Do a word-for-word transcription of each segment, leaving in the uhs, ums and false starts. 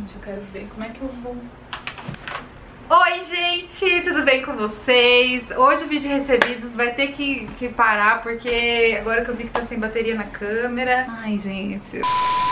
Gente, eu quero ver como é que eu vou... Oi, gente! Tudo bem com vocês? Hoje o vídeo recebidos vai ter que, que parar, porque agora que eu vi que tá sem bateria na câmera... Ai, gente...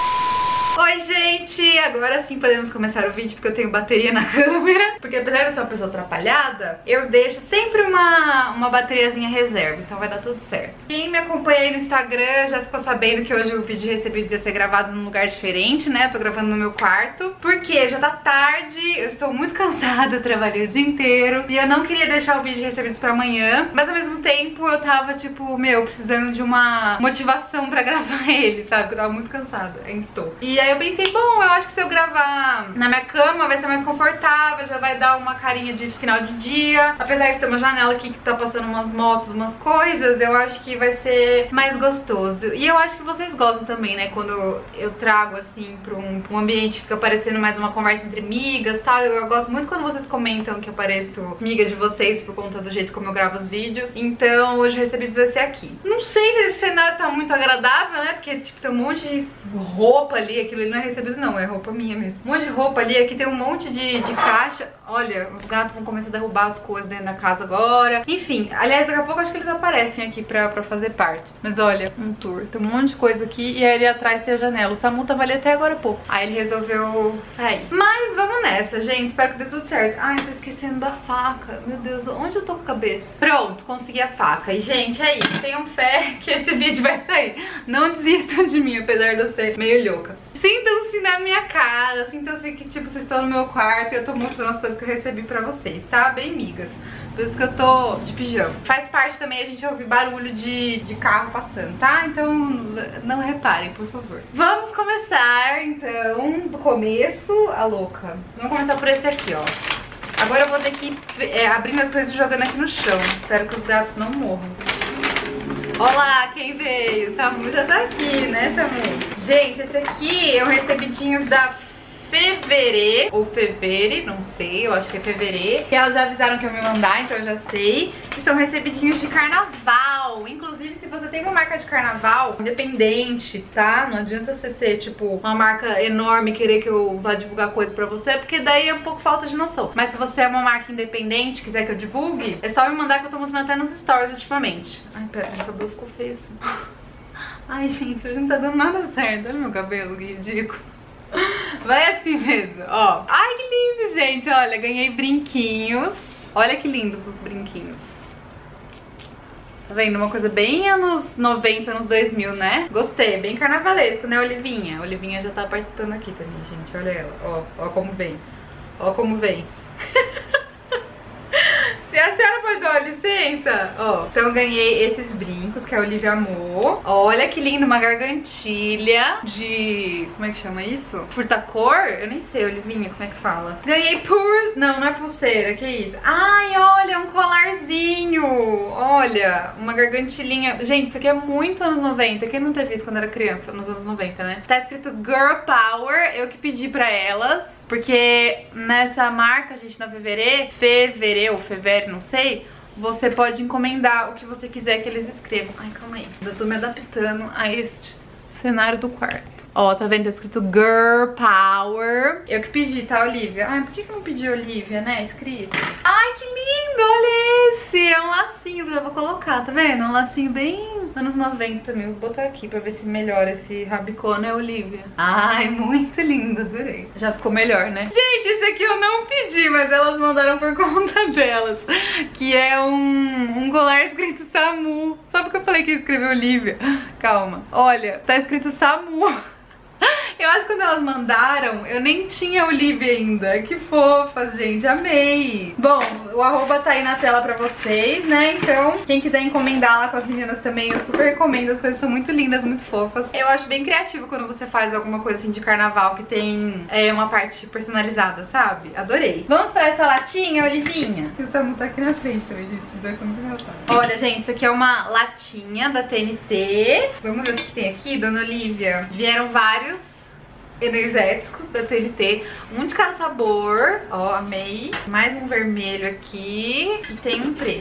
Oi, gente! Agora sim podemos começar o vídeo, porque eu tenho bateria na câmera. Porque apesar de eu ser uma pessoa atrapalhada, eu deixo sempre uma, uma bateriazinha reserva, então vai dar tudo certo. Quem me acompanha aí no Instagram já ficou sabendo que hoje o vídeo recebido ia ser gravado num lugar diferente, né? Eu tô gravando no meu quarto, porque já tá tarde, eu estou muito cansada, eu trabalhei o dia inteiro. E eu não queria deixar o vídeo recebidos pra amanhã, mas ao mesmo tempo eu tava, tipo, meu, precisando de uma motivação pra gravar ele, sabe? Porque eu tava muito cansada, ainda estou. E aí eu pensei, bom, eu acho que se eu gravar na minha cama vai ser mais confortável, já vai dar uma carinha de final de dia. Apesar de ter uma janela aqui que tá passando umas motos, umas coisas, eu acho que vai ser mais gostoso. E eu acho que vocês gostam também, né, quando eu trago assim pra um, um ambiente que fica parecendo mais uma conversa entre amigas, tá? Eu, eu gosto muito quando vocês comentam que eu pareço amiga de vocês por conta do jeito como eu gravo os vídeos. Então hoje o recebidos vai ser aqui. Não sei se esse cenário tá muito agradável, né, porque tipo tem um monte de roupa ali, aquilo ali não é recebidos não, é roupa minha mesmo. Um monte de roupa ali, aqui tem um monte de, de caixa. Olha, os gatos vão começar a derrubar as coisas dentro da casa agora. Enfim, aliás, daqui a pouco acho que eles aparecem aqui pra, pra fazer parte. Mas olha, um tour, tem um monte de coisa aqui e aí ali atrás tem a janela. O Samu tava ali até agora há pouco. Aí ele resolveu sair. Mas vamos nessa, gente, espero que dê tudo certo. Ai, eu tô esquecendo da faca. Meu Deus, onde eu tô com a cabeça? Pronto, consegui a faca. E gente, é isso, tenham fé que esse vídeo vai sair. Não desistam de mim, apesar de eu ser meio louca. Sintam-se na minha cara, sintam-se que tipo, vocês estão no meu quarto e eu tô mostrando as coisas que eu recebi pra vocês, tá? Bem migas. Por isso que eu tô de pijama. Faz parte também a gente ouvir barulho de, de carro passando, tá? Então não reparem, por favor. Vamos começar, então, do começo, a louca. Vamos começar por esse aqui, ó. Agora eu vou ter que ir é, abrindo as coisas e jogando aqui no chão. Espero que os gatos não morram. Olá, quem veio? Samu já tá aqui, né, Samu? Gente, esse aqui é um recebidinhos da Fevere, ou Fevere, não sei, eu acho que é Fevere. E elas já avisaram que eu me mandar, então eu já sei. Que são recebidinhos de carnaval. Inclusive, se você tem uma marca de carnaval independente, tá? Não adianta você ser, tipo, uma marca enorme e querer que eu vá divulgar coisa pra você, porque daí é um pouco falta de noção. Mas se você é uma marca independente, quiser que eu divulgue, é só me mandar que eu tô mostrando até nos stories ultimamente. Ai, pera, meu cabelo ficou feio assim. Ai, gente, hoje não tá dando nada certo. Olha meu cabelo, que ridículo. Vai assim mesmo, ó. Ai, que lindo, gente. Olha, ganhei brinquinhos. Olha que lindos os brinquinhos. Tá vendo? Uma coisa bem anos noventa, anos dois mil, né? Gostei, bem carnavalesco, né, Olivinha? Olivinha já tá participando aqui também, gente. Olha ela, ó, ó como vem. Ó como vem. Se a senhora pode dar licença, ó. Então eu ganhei esses brincos que a Olivia amou. Olha que lindo, uma gargantilha de... como é que chama isso? Furtacor? Eu nem sei, Olivinha, como é que fala? Ganhei por... não, não é pulseira, que isso? Ai, olha, um colarzinho. Olha, uma gargantilhinha. Gente, isso aqui é muito anos noventa. Quem não teve isso quando era criança, nos anos noventa, né? Tá escrito Girl Power, eu que pedi pra elas. Porque nessa marca, gente, na Fevere, Fevere ou Fevere, não sei, você pode encomendar o que você quiser que eles escrevam. Ai, calma aí. Eu tô me adaptando a este cenário do quarto. Ó, tá vendo? Tá escrito Girl Power. Eu que pedi, tá, Olivia? Ai, por que que eu não pedi Olivia, né? Escrito. Ai, que lindo! Olha esse! É um lacinho que eu vou colocar, tá vendo? Um lacinho bem anos noventa também. Vou botar aqui pra ver se melhora esse rabicó, né, Olivia? Ai, muito lindo, adorei. Já ficou melhor, né? Gente, esse aqui eu não pedi, mas elas mandaram por conta delas. Que é um, um colar escrito Samu. Só porque eu falei que ia escrever Olivia. Calma. Olha, tá escrito Samu. Eu acho que quando elas mandaram, eu nem tinha Olivia ainda. Que fofas, gente, amei. Bom, o arroba tá aí na tela pra vocês, né? Então, quem quiser encomendar lá com as meninas também, eu super recomendo. As coisas são muito lindas, muito fofas. Eu acho bem criativo quando você faz alguma coisa assim de carnaval que tem é, uma parte personalizada, sabe? Adorei. Vamos pra essa latinha, Olivinha? O Samu tá aqui na frente também, gente. Esses dois são muito engraçados. Olha, gente, isso aqui é uma latinha da T N T. Vamos ver o que tem aqui, dona Olivia. Vieram vários energéticos da T N T, um de cada sabor, ó, amei. Mais um vermelho aqui e tem um preto.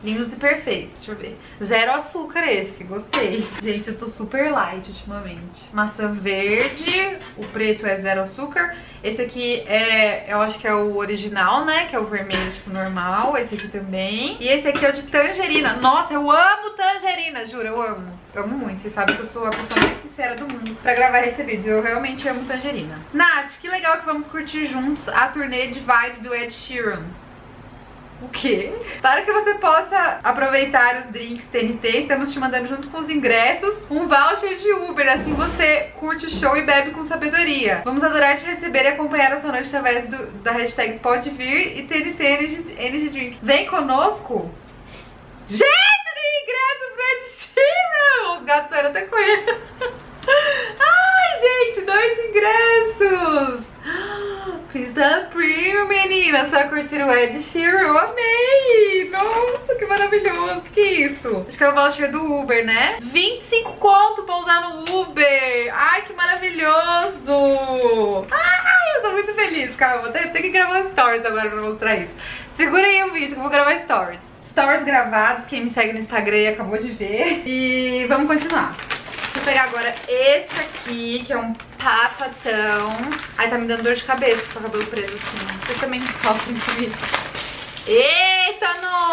Lindos e perfeitos, deixa eu ver. Zero açúcar esse, gostei. Gente, eu tô super light ultimamente. Maçã verde, o preto é zero açúcar. Esse aqui é, eu acho que é o original, né? Que é o vermelho, tipo, normal. Esse aqui também. E esse aqui é o de tangerina. Nossa, eu amo tangerina, juro, eu amo. Eu amo muito, vocês sabem que eu sou a pessoa mais sincera do mundo pra gravar recebidos. Eu realmente amo tangerina. Nath, que legal que vamos curtir juntos a turnê de Vibes do Ed Sheeran. O quê? Para que você possa aproveitar os drinks T N T, estamos te mandando junto com os ingressos um voucher de Uber, assim você curte o show e bebe com sabedoria. Vamos adorar te receber e acompanhar a sua noite através do, da hashtag Pode Vir e T N T Energy, Energy Drink. Vem conosco? Gente, tem ingresso pro Ed Sheeran! Os gatos saíram até com ele. Ai, gente, dois ingressos! Pista Premium, menina, só curtir o Ed Sheeran, eu amei! Nossa, que maravilhoso, que isso? Acho que é o voucher do Uber, né? vinte e cinco conto pra usar no Uber! Ai, que maravilhoso! Ai, eu tô muito feliz, calma, vou ter, ter que gravar stories agora pra mostrar isso. Segura aí o vídeo que eu vou gravar stories. Stories gravados, quem me segue no Instagram acabou de ver. E vamos continuar. Deixa eu pegar agora esse aqui, que é um pafatão. Ai, tá me dando dor de cabeça com o cabelo preso assim. Vocês também sofrem com isso. Eita,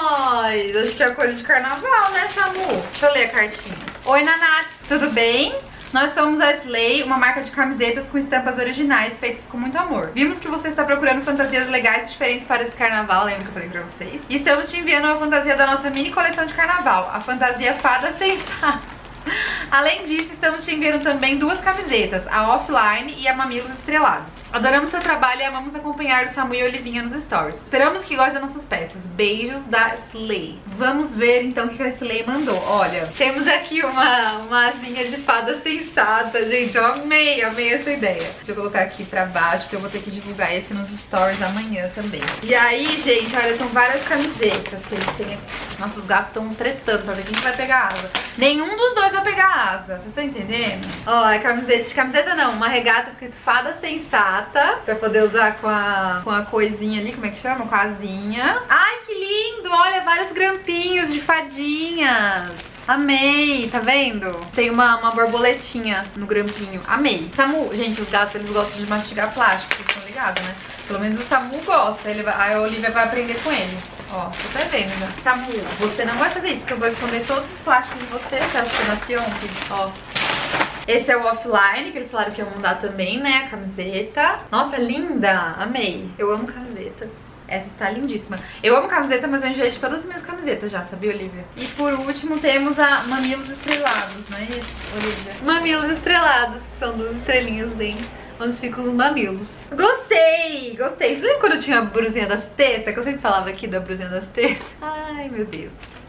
nós! Acho que é coisa de carnaval, né, Samu? Deixa eu ler a cartinha. Oi, Nanats, tudo bem? Nós somos a Slay, uma marca de camisetas com estampas originais feitas com muito amor. Vimos que você está procurando fantasias legais e diferentes para esse carnaval, lembra que eu falei pra vocês? E estamos te enviando uma fantasia da nossa mini coleção de carnaval, a fantasia Fada Sensata. Além disso, estamos te enviando também duas camisetas, a Offline e a Mamilos Estrelados. Adoramos seu trabalho e amamos acompanhar o Samu e a Olivinha nos stories. Esperamos que goste das nossas peças. Beijos da Slay. Vamos ver então o que a Slay mandou. Olha, temos aqui uma, uma asinha de fada sensata, gente. Eu amei, amei essa ideia. Deixa eu colocar aqui pra baixo, porque eu vou ter que divulgar esse nos stories amanhã também. E aí, gente, olha, são várias camisetas que eles têm aqui. Nossos gatos estão tretando pra ver quem vai pegar a asa. Nenhum dos dois vai pegar a asa, vocês estão entendendo? Ó, é camiseta, de camiseta não, uma regata escrito Fada Sensata. Pra poder usar com a, com a coisinha ali, como é que chama? Com a asinha. Ai, que lindo! Olha, vários grampinhos de fadinhas. Amei, tá vendo? Tem uma, uma borboletinha no grampinho. Amei. Samu, gente, os gatos, eles gostam de mastigar plástico, vocês estão ligados, né? Pelo menos o Samu gosta. Ele vai, a Olivia vai aprender com ele. Ó, você tá vendo, né? Samu, você não vai fazer isso, porque eu vou esconder todos os plásticos de você. Você acha que eu nasci ontem? Ó. Esse é o Offline, que eles falaram que iam mandar também, né? A camiseta. Nossa, linda! Amei. Eu amo camisetas. Essa está lindíssima. Eu amo camiseta, mas eu enjoei de todas as minhas camisetas já, sabia, Olivia? E por último temos a Mamilos Estrelados, não é isso, Olivia? Mamilos Estrelados, que são duas estrelinhas bem... onde ficam os mamilos. Gostei, gostei. Você lembra quando eu tinha a brusinha das tetas? Que eu sempre falava aqui da brusinha das tetas. Ai, meu Deus.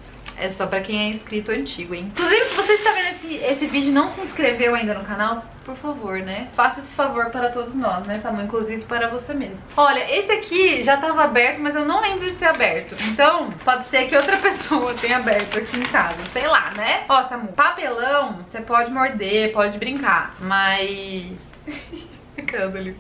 É só pra quem é inscrito antigo, hein? Inclusive, se você está vendo esse, esse vídeo e não se inscreveu ainda no canal, por favor, né? Faça esse favor para todos nós, né, Samu? Inclusive para você mesmo. Olha, esse aqui já tava aberto, mas eu não lembro de ter aberto. Então, pode ser que outra pessoa tenha aberto aqui em casa. Sei lá, né? Ó, Samu, papelão, você pode morder, pode brincar, mas... Cadê ali?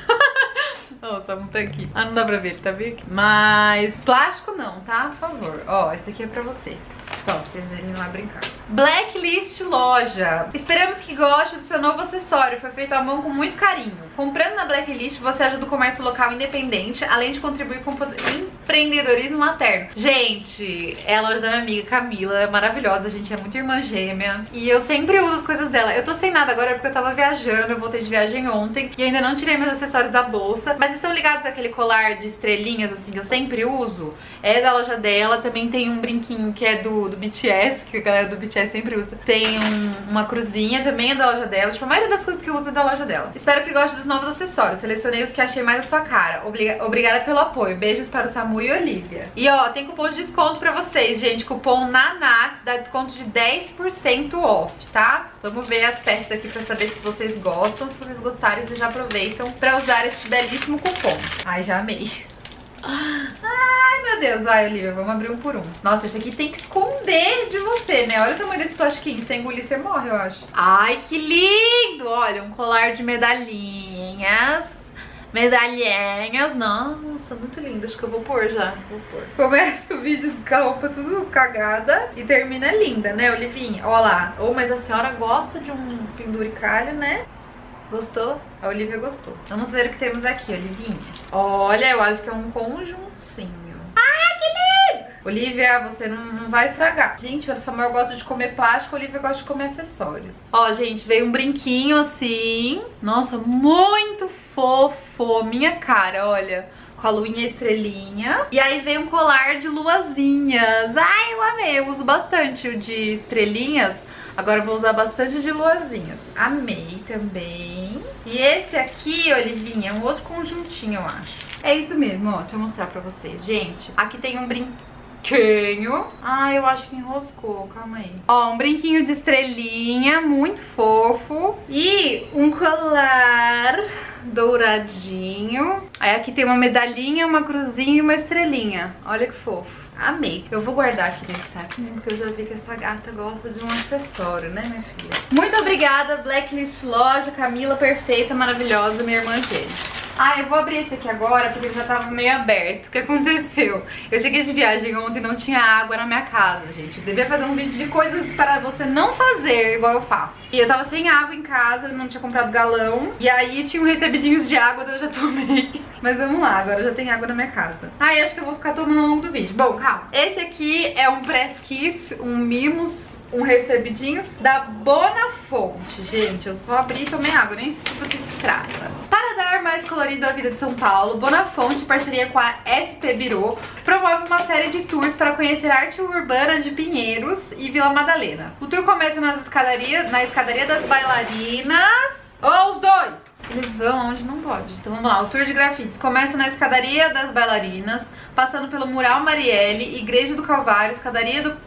Ó, o Samu tá aqui. Ah, não dá pra ver, ele tá bem aqui. Mas plástico não, tá? Por favor. Ó, esse aqui é pra vocês. Só pra vocês irem lá brincar. Blacklist Loja. Esperamos que goste do seu novo acessório. Foi feito à mão com muito carinho. Comprando na Blacklist, você ajuda o comércio local independente, além de contribuir com o empreendedorismo materno. Gente, é a loja da minha amiga Camila. É maravilhosa, a gente é muito irmã gêmea. E eu sempre uso as coisas dela. Eu tô sem nada agora porque eu tava viajando. Eu voltei de viagem ontem e ainda não tirei meus acessórios da bolsa. Mas estão ligados àquele colar de estrelinhas, assim, que eu sempre uso? É da loja dela. Também tem um brinquinho que é do, do B T S, que a galera do B T S sempre usa. Tem um, uma cruzinha, também é da loja dela. Tipo, a maioria das coisas que eu uso é da loja dela. Espero que goste dos novos acessórios. Selecionei os que achei mais a sua cara. Obriga Obrigada pelo apoio. Beijos para o Samu e Olivia. E ó, tem cupom de desconto pra vocês, gente. Cupom NANATS dá desconto de dez por cento off, tá? Vamos ver as peças aqui pra saber se vocês gostam. Se vocês gostarem, vocês já aproveitam pra usar este belíssimo cupom. Ai, já amei. Ai, meu Deus. Vai, Olivia, vamos abrir um por um. Nossa, esse aqui tem que esconder de você, né? Olha o tamanho desse plastiquinho. Se engolir, você morre, eu acho. Ai, que lindo! Olha, um colar de medalhinhas. medalhinhas. Nossa, muito lindo. Acho que eu vou pôr já. Vou pôr. Começa o vídeo com a roupa tudo cagada e termina linda, né, Olivinha? Ó lá. Ô, oh, mas a senhora gosta de um penduricalho, né? Gostou? A Olivia gostou. Vamos ver o que temos aqui, Olivinha. Olha, eu acho que é um conjuntinho. Ah, que lindo! Olivia, você não, não vai estragar. Gente, o Samuel gosta de comer plástico, a Olivia gosta de comer acessórios. Ó, gente, veio um brinquinho assim. Nossa, muito fofo. Minha cara, olha. Com a luinha estrelinha. E aí veio um colar de luazinhas. Ai, eu amei. Eu uso bastante o de estrelinhas. Agora eu vou usar bastante de luazinhas. Amei também. E esse aqui, Olivinha, é um outro conjuntinho, eu acho. É isso mesmo, ó. Deixa eu mostrar pra vocês. Gente, aqui tem um brinquinho. Ah, eu acho que enroscou. Calma aí. Ó, um brinquinho de estrelinha, muito fofo. E um colar douradinho. Aí aqui tem uma medalhinha, uma cruzinha e uma estrelinha. Olha que fofo. Amei. Eu vou guardar aqui nesse saquinho, porque eu já vi que essa gata gosta de um acessório, né, minha filha? Muito obrigada, Blacklist Loja, Camila, perfeita, maravilhosa, minha irmã Gênia. Ah, eu vou abrir esse aqui agora, porque ele já tava meio aberto. O que aconteceu? Eu cheguei de viagem ontem e não tinha água na minha casa, gente. Eu devia fazer um vídeo de coisas para você não fazer igual eu faço. E eu tava sem água em casa, não tinha comprado galão. E aí tinha um recebidinhos de água, daí eu já tomei. Mas vamos lá, agora já tem água na minha casa. Ah, e acho que eu vou ficar tomando ao longo do vídeo. Bom, calma. Esse aqui é um press kit, um mimos, um recebidinhos da Bonafonte. Gente, eu só abri e tomei água, nem sei do que se trata. Para dar mais colorido à vida de São Paulo, Bonafonte, em parceria com a S P Birô, promove uma série de tours para conhecer a arte urbana de Pinheiros e Vila Madalena. O tour começa nas escadarias, na escadaria das bailarinas. Ou os dois! Eles vão onde não pode. Então vamos lá, o tour de grafites começa na escadaria das bailarinas, passando pelo Mural Marielle, Igreja do Calvário, escadaria do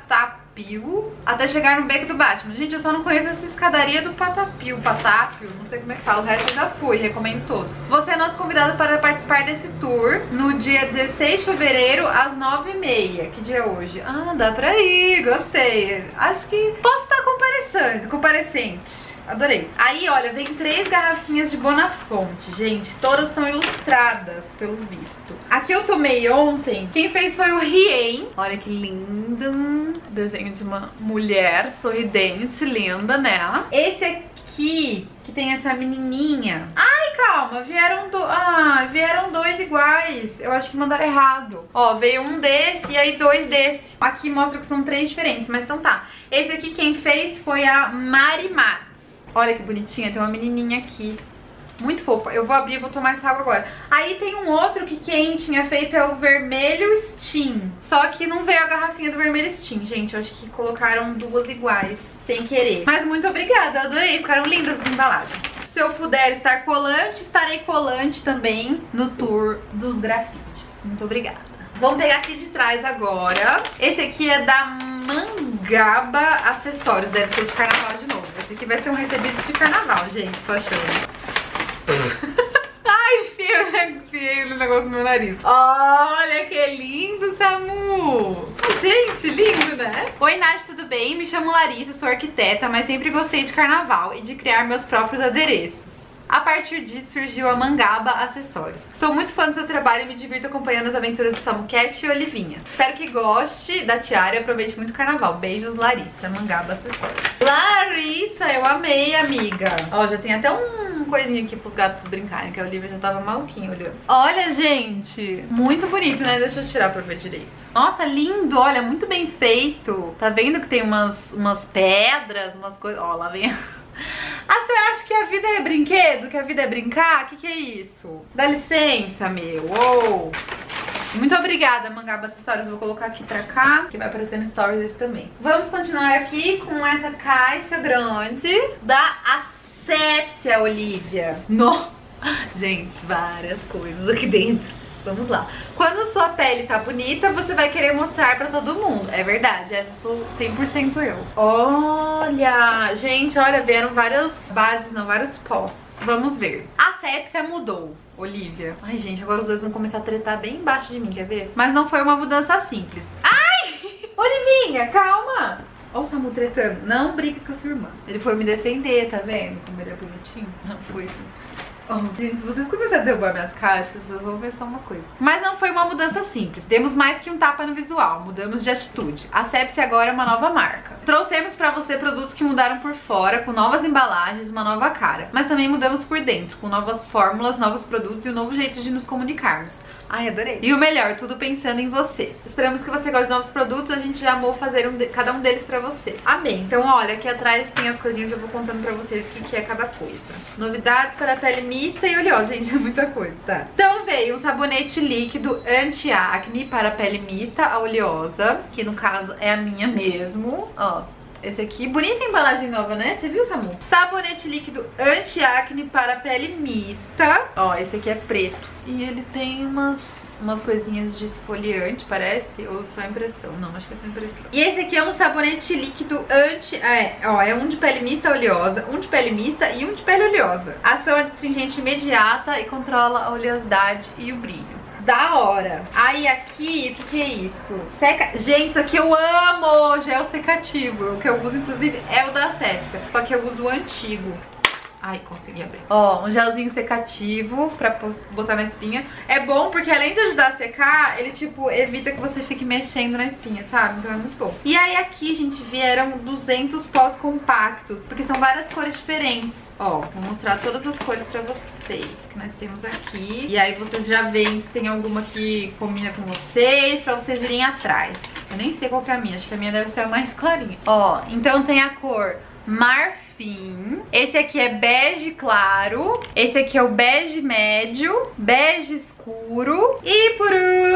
Patapio, até chegar no Beco do Batman. Gente, eu só não conheço essa escadaria do Patapio, Patápio, não sei como é que fala, o resto eu já fui, recomendo todos. Você é nosso convidado para participar desse tour no dia dezesseis de fevereiro, às nove e meia. Que dia é hoje? Ah, dá pra ir, gostei. Acho que posso estar comparecendo, comparecente. Adorei. Aí, olha, vem três garrafinhas de Bonafonte, gente. Todas são ilustradas, pelo visto. Aqui eu tomei ontem. Quem fez foi o Rien. Olha que lindo. Desenho de uma mulher sorridente, linda, né? Esse aqui, que tem essa menininha. Ai, calma, vieram, do... ah, vieram dois iguais. Eu acho que mandaram errado. Ó, veio um desse e aí dois desse. Aqui mostra que são três diferentes, mas então tá. Esse aqui quem fez foi a Mari Matos. Olha que bonitinha, tem uma menininha aqui. Muito fofa. Eu vou abrir e vou tomar essa água agora. Aí tem um outro que quem tinha feito é o vermelho Steam. Só que não veio a garrafinha do vermelho Steam, gente. Eu acho que colocaram duas iguais, sem querer. Mas muito obrigada, eu adorei. Ficaram lindas as embalagens. Se eu puder estar colante, estarei colante também no tour dos grafites. Muito obrigada. Vamos pegar aqui de trás agora. Esse aqui é da Mangaba Acessórios. Deve ser de carnaval de novo. Esse aqui vai ser um recebido de carnaval, gente. Tô achando. Ai, enfiei, enfiei no negócio do meu nariz. Olha que lindo, Samu. Gente, lindo, né? Oi, Nath, tudo bem? Me chamo Larissa, sou arquiteta, mas sempre gostei de carnaval e de criar meus próprios adereços. A partir disso surgiu a Mangaba Acessórios. Sou muito fã do seu trabalho e me divirto acompanhando as aventuras do Samuquete e Olivinha. Espero que goste da tiara e aproveite muito o carnaval. Beijos, Larissa, Mangaba Acessórios. Larissa, eu amei, amiga. Ó, já tem até um coisinha aqui pros gatos brincarem, que a Olivia já tava maluquinha olhando. Olha, gente, muito bonito, né? Deixa eu tirar pra ver direito. Nossa, lindo, olha, muito bem feito. Tá vendo que tem umas, umas pedras, umas coisas... Ó, lá vem... Ah, você acha que a vida é brinquedo? Que a vida é brincar? O que que é isso? Dá licença, meu. Uou. Muito obrigada, Mangaba Acessórios. Vou colocar aqui pra cá, que vai aparecer no stories esse também. Vamos continuar aqui com essa caixa grande da Asepsia, Olivia. No... Gente, várias coisas aqui dentro. Vamos lá. Quando sua pele tá bonita, você vai querer mostrar pra todo mundo. É verdade, essa sou cem por cento eu. Olha, gente, olha, vieram várias bases, não, vários pós. Vamos ver. A Asepsia mudou, Olivia. Ai, gente, agora os dois vão começar a tretar bem embaixo de mim, quer ver? Mas não foi uma mudança simples. Ai! Olivinha, calma! Olha o Samu tretando. Não briga com a sua irmã. Ele foi me defender, tá vendo? Como ele é bonitinho. Não foi. Oh, gente, se vocês começarem a derrubar minhas caixas, eu vou ver só uma coisa. Mas não foi uma mudança simples. Demos mais que um tapa no visual, mudamos de atitude. A Sepsi agora é uma nova marca. Trouxemos pra você produtos que mudaram por fora, com novas embalagens, uma nova cara. Mas também mudamos por dentro, com novas fórmulas, novos produtos e um novo jeito de nos comunicarmos. Ai, adorei. E o melhor, tudo pensando em você. Esperamos que você goste de novos produtos, a gente já amou fazer um de, cada um deles pra você. Amei. Então, olha, aqui atrás tem as coisinhas, eu vou contando pra vocês o que, que é cada coisa. Novidades para pele mista e oleosa. Gente, é muita coisa, tá? Então veio um sabonete líquido anti-acne para pele mista a oleosa, que no caso é a minha mesmo. Ó. Esse aqui, bonita embalagem nova, né? Você viu, Samu? Sabonete líquido anti-acne para pele mista. Ó, esse aqui é preto. E ele tem umas, umas coisinhas de esfoliante, parece. Ou só impressão. Não, acho que é só impressão. E esse aqui é um sabonete líquido anti... É, ó, é um de pele mista oleosa, um de pele mista e um de pele oleosa. Ação adstringente imediata e controla a oleosidade e o brilho. Da hora. Aí aqui, o que, que é isso? Seca... Gente, isso aqui eu amo! Gel secativo. O que eu uso, inclusive, é o da Sepsi. Só que eu uso o antigo. Ai, consegui abrir. Ó, um gelzinho secativo pra botar na espinha. É bom porque além de ajudar a secar, ele, tipo, evita que você fique mexendo na espinha, sabe? Então é muito bom. E aí aqui, gente, vieram duzentos pós compactos, porque são várias cores diferentes. Ó, vou mostrar todas as cores pra vocês que nós temos aqui. E aí vocês já veem se tem alguma que combina com vocês, pra vocês irem atrás. Eu nem sei qual que é a minha, acho que a minha deve ser a mais clarinha. Ó, então tem a cor marfim. Esse aqui é bege claro. Esse aqui é o bege médio, bege escuro. E por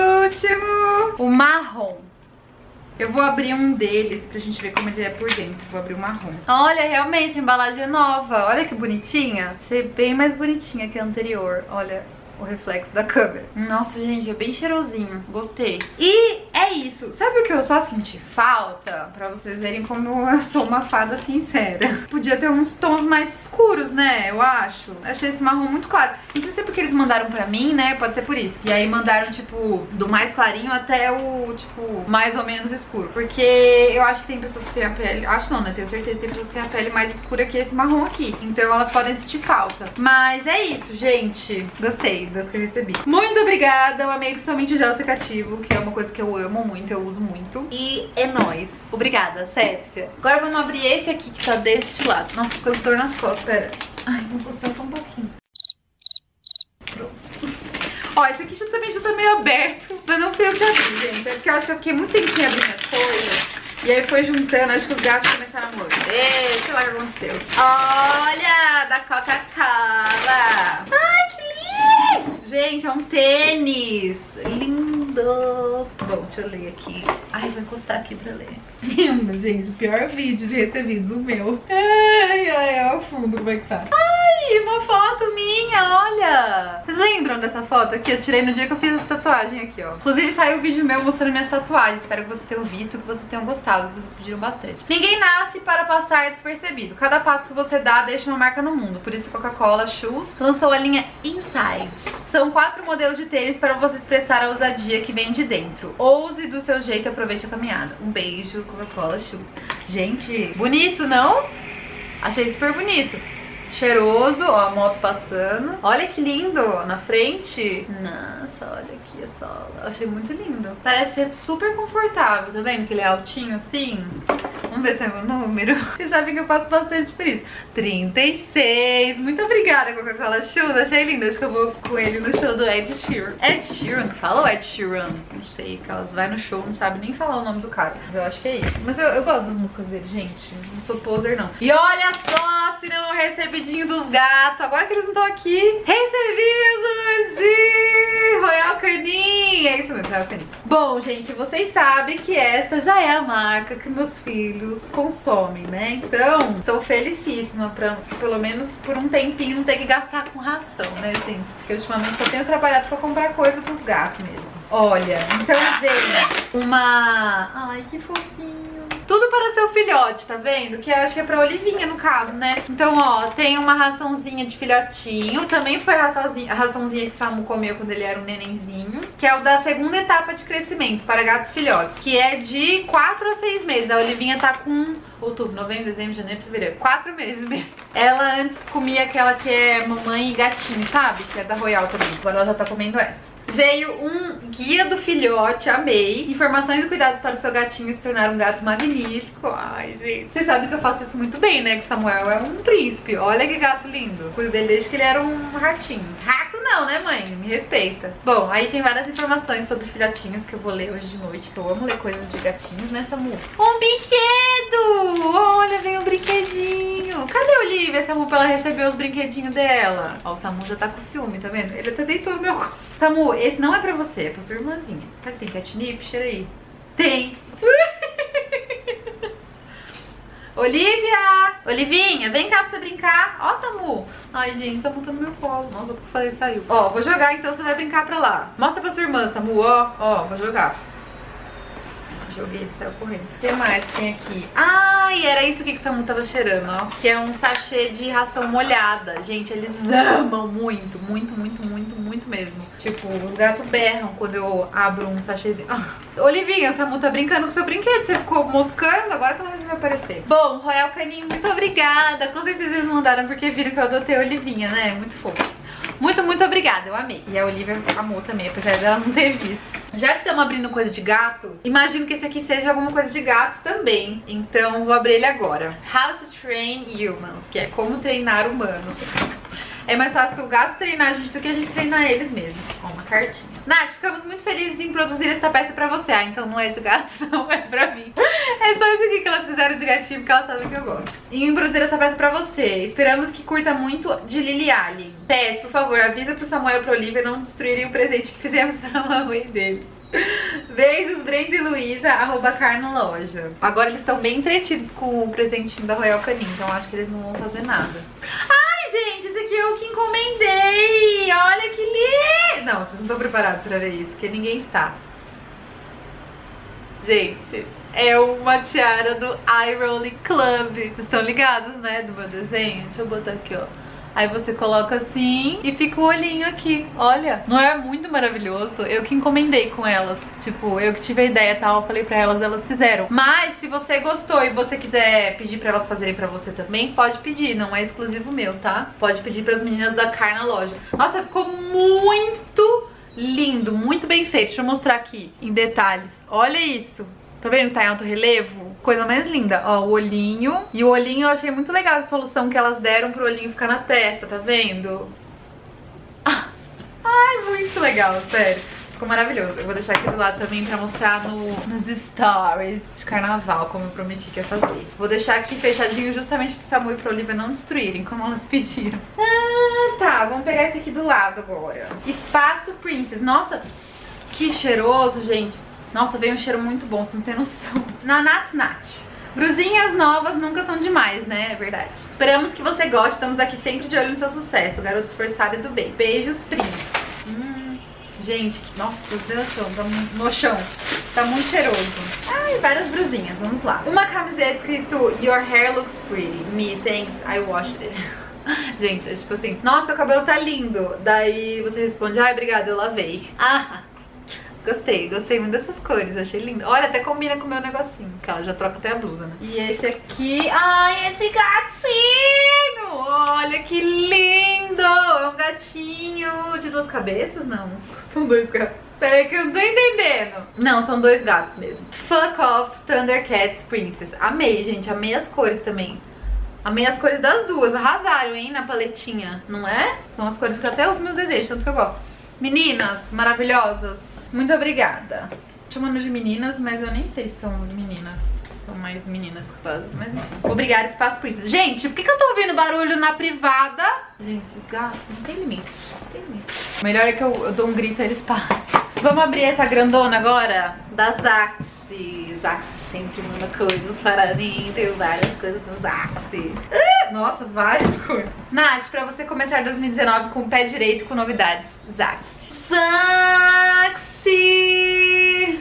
último, o marrom. Eu vou abrir um deles pra gente ver como ele é por dentro. Vou abrir o marrom. Olha, realmente, a embalagem é nova. Olha que bonitinha. Achei bem mais bonitinha que a anterior. Olha o reflexo da câmera. Nossa, gente, é bem cheirosinho. Gostei. E é isso. Sabe o que eu só senti falta? Pra vocês verem como eu sou uma fada sincera. Podia ter uns tons mais escuros, né? Eu acho. Achei esse marrom muito claro. Não sei se é porque eles mandaram pra mim, né? Pode ser por isso. E aí mandaram, tipo, do mais clarinho até o, tipo, mais ou menos escuro. Porque eu acho que tem pessoas que têm a pele... Acho não, né? Tenho certeza que tem pessoas que têm a pele mais escura que esse marrom aqui. Então elas podem sentir falta. Mas é isso, gente. Gostei das que eu recebi. Muito obrigada, eu amei principalmente o gel secativo, que é uma coisa que eu amo muito, eu uso muito. E é nóis. Obrigada, Sepsia. Agora vamos abrir esse aqui que tá deste lado. Nossa, tô com dor nas costas, pera. Ai, vou encostar só um pouquinho. Pronto. Ó, esse aqui já, também já tá meio aberto, mas não fui eu que abri, gente. É porque eu acho que eu fiquei muito tempo sem abrir minhas coisas. E aí foi juntando, acho que os gatos começaram a morder. Sei lá o que aconteceu. Olha, da Coca-Cola. Ai, que lindo! Gente, é um tênis. Lindo. Bom, deixa eu ler aqui. Ai, vou encostar aqui pra ler. Lindo, gente. O pior vídeo de recebidos, o meu. Ai, ai, ai, ao fundo como é que tá. Ai, uma foto minha, olha. Vocês lembram dessa foto aqui? Eu tirei no dia que eu fiz essa tatuagem aqui, ó. Inclusive saiu o vídeo meu mostrando minhas tatuagens. Espero que vocês tenham visto, que vocês tenham gostado, que vocês pediram bastante. Ninguém nasce para passar despercebido. Cada passo que você dá deixa uma marca no mundo. Por isso Coca-Cola Shoes lançou a linha Inside. São quatro modelos de tênis para você expressar a ousadia que vem de dentro. Ouse do seu jeito e aproveite a caminhada. Um beijo, Coca-Cola Shoes. Gente, bonito, não? Achei super bonito. Cheiroso, ó, a moto passando. Olha que lindo, na frente. Nossa, olha aqui a sola. Achei muito lindo. Parece ser super confortável, tá vendo? Que ele é altinho assim. Vamos ver se é meu número. Vocês sabem que eu passo bastante por isso. trinta e seis. Muito obrigada, Coca-Cola Shoes. Achei lindo. Acho que eu vou com ele no show do Ed Sheeran. Ed Sheeran que fala ou Ed Sheeran? Não sei, que elas vai no show, não sabe nem falar o nome do cara. Mas eu acho que é isso. Mas eu, eu gosto das músicas dele, gente. Não sou poser, não. E olha só, se não eu recebi dos gatos, agora que eles não estão aqui, recebidos de Royal Canin. É isso mesmo, Royal Canin. Bom, gente, vocês sabem que esta já é a marca que meus filhos consomem, né? Então, estou felicíssima pra, pelo menos por um tempinho, não ter que gastar com ração, né, gente? Porque ultimamente só tenho trabalhado pra comprar coisa pros gatos mesmo. Olha, então veio uma... Ai, que fofinho. Tudo para seu filhote, tá vendo? Que eu acho que é pra Olivinha, no caso, né? Então, ó, tem uma raçãozinha de filhotinho. Também foi a raçãozinha, a raçãozinha que o Samu comeu quando ele era um nenenzinho. Que é o da segunda etapa de crescimento para gatos filhotes. Que é de quatro a seis meses. A Olivinha tá com outubro, novembro, dezembro, janeiro, fevereiro. quatro meses mesmo. Ela antes comia aquela que é mamãe e gatinho, sabe? Que é da Royal também. Agora ela já tá comendo essa. Veio um guia do filhote, amei. Informações e cuidados para o seu gatinho se tornar um gato magnífico. Ai, gente. Vocês sabem que eu faço isso muito bem, né? Que Samuel é um príncipe. Olha que gato lindo. Cuido dele desde que ele era um ratinho. Rato não, né, mãe? Me respeita. Bom, aí tem várias informações sobre filhotinhos que eu vou ler hoje de noite. Que eu amo ler coisas de gatinhos, né, Samu? Um brinquedo! Olha, veio um brinquedinho. Cadê a Olivia, Samu, pra ela receber os brinquedinhos dela? Ó, o Samu já tá com ciúme, tá vendo? Ele até deitou no meu colo. Samu, esse não é pra você, é pra sua irmãzinha. Será que tem catnip? Cheira aí. Tem. Olivia! Olivinha, vem cá pra você brincar. Ó, Samu. Ai, gente, Samu tá no meu colo. Nossa, eu falei, saiu. Ó, vou jogar, então você vai brincar pra lá. Mostra pra sua irmã, Samu, ó. Ó, vou jogar. Joguei, ele saiu correndo. O que mais que tem aqui? Ai, era isso aqui que o Samu tava cheirando, ó. Que é um sachê de ração molhada. Gente, eles amam muito, muito, muito, muito, muito mesmo. Tipo, os gatos berram quando eu abro um sachêzinho. Ah. Olivinha, o Samu tá brincando com seu brinquedo. Você ficou moscando, agora que ela resolveu aparecer. Bom, Royal Canin, muito obrigada. Com certeza eles mandaram porque viram que eu adotei a Olivinha, né? Muito fofo. Muito, muito obrigada, eu amei. E a Olivia amou também, apesar dela não ter visto. Já que estamos abrindo coisa de gato, imagino que esse aqui seja alguma coisa de gatos também. Então vou abrir ele agora. How to Train Humans, que é como treinar humanos. É mais fácil o gato treinar a gente do que a gente treinar eles mesmo. Ó, uma cartinha. Nath, ficamos muito felizes em produzir essa peça pra você. Ah, então não é de gato, não é pra mim. É só isso aqui que elas fizeram de gatinho, porque elas sabem que eu gosto. E em produzir essa peça pra você. Esperamos que curta muito de Lily Allen. P S, por favor, avisa pro Samuel e pro Olivia não destruírem o presente que fizemos pra mamãe deles. Beijos, Brenda e Luísa, arroba Carnoloja. Agora eles estão bem entretidos com o presentinho da Royal Canin, então acho que eles não vão fazer nada. Ai, gente, esse aqui eu que encomendei. Olha que lindo. Não, vocês não estão preparados pra ver isso, porque ninguém está. Gente, é uma tiara do iRolling Club. Vocês estão ligados, né, do meu desenho? Deixa eu botar aqui, ó. Aí você coloca assim e fica o olhinho aqui. Olha, não é muito maravilhoso? Eu que encomendei com elas. Tipo, eu que tive a ideia e tal, eu falei pra elas, elas fizeram. Mas se você gostou e você quiser pedir pra elas fazerem pra você também, pode pedir, não é exclusivo meu, tá? Pode pedir pras meninas da Carnoloja. Nossa, ficou muito lindo, muito bem feito. Deixa eu mostrar aqui em detalhes. Olha isso. Tá vendo que tá em alto relevo? Coisa mais linda. Ó, o olhinho. E o olhinho eu achei muito legal a solução que elas deram pro olhinho ficar na testa, tá vendo? Ah, ai, muito legal, sério. Ficou maravilhoso. Eu vou deixar aqui do lado também pra mostrar no, nos stories de carnaval, como eu prometi que ia fazer. Vou deixar aqui fechadinho justamente pro Samu e pro Olivia não destruírem, como elas pediram. Ah, tá. Vamos pegar esse aqui do lado agora. Espaço Princess. Nossa, que cheiroso, gente. Nossa, veio um cheiro muito bom, você não tem noção. Na Nats Nat. Brusinhas novas nunca são demais, né? É verdade. Esperamos que você goste, estamos aqui sempre de olho no seu sucesso. Garoto esforçado e do bem. Beijos, Prim. Hum, gente, que... nossa, Deus no chão, tá no chão. Tá muito cheiroso. Ai, várias brusinhas, vamos lá. Uma camiseta escrito Your hair looks pretty. Me, thanks, I washed it. Gente, é tipo assim, nossa, o cabelo tá lindo. Daí você responde, ai, obrigada, eu lavei. Ah, gostei, gostei muito dessas cores, achei lindo. Olha, até combina com o meu negocinho, que ela já troca até a blusa, né? E esse aqui, ai, esse gatinho! Olha que lindo! É um gatinho de duas cabeças? Não, são dois gatos. Pera aí que eu não tô entendendo. Não, são dois gatos mesmo. Fuck Off Thundercats Princess. Amei, gente, amei as cores também. Amei as cores das duas, arrasaram, hein, na paletinha, não é? São as cores que até os meus desejos, tanto que eu gosto. Meninas maravilhosas, muito obrigada. Chamando de meninas, mas eu nem sei se são meninas. São mais meninas que fazem, mas enfim. Obrigada, Espaço Princess. Gente, por que, que eu tô ouvindo barulho na privada? Gente, esses gatos não tem limite, não tem limite. O melhor é que eu, eu dou um grito e eles param. Vamos abrir essa grandona agora? Da Zaxi. Zaxi sempre manda coisas para mim. Tem várias coisas do Zaxi. Uh, nossa, várias coisas. Nath, pra você começar dois mil e dezenove com o pé direito com novidades. Zaxi. Zaxi!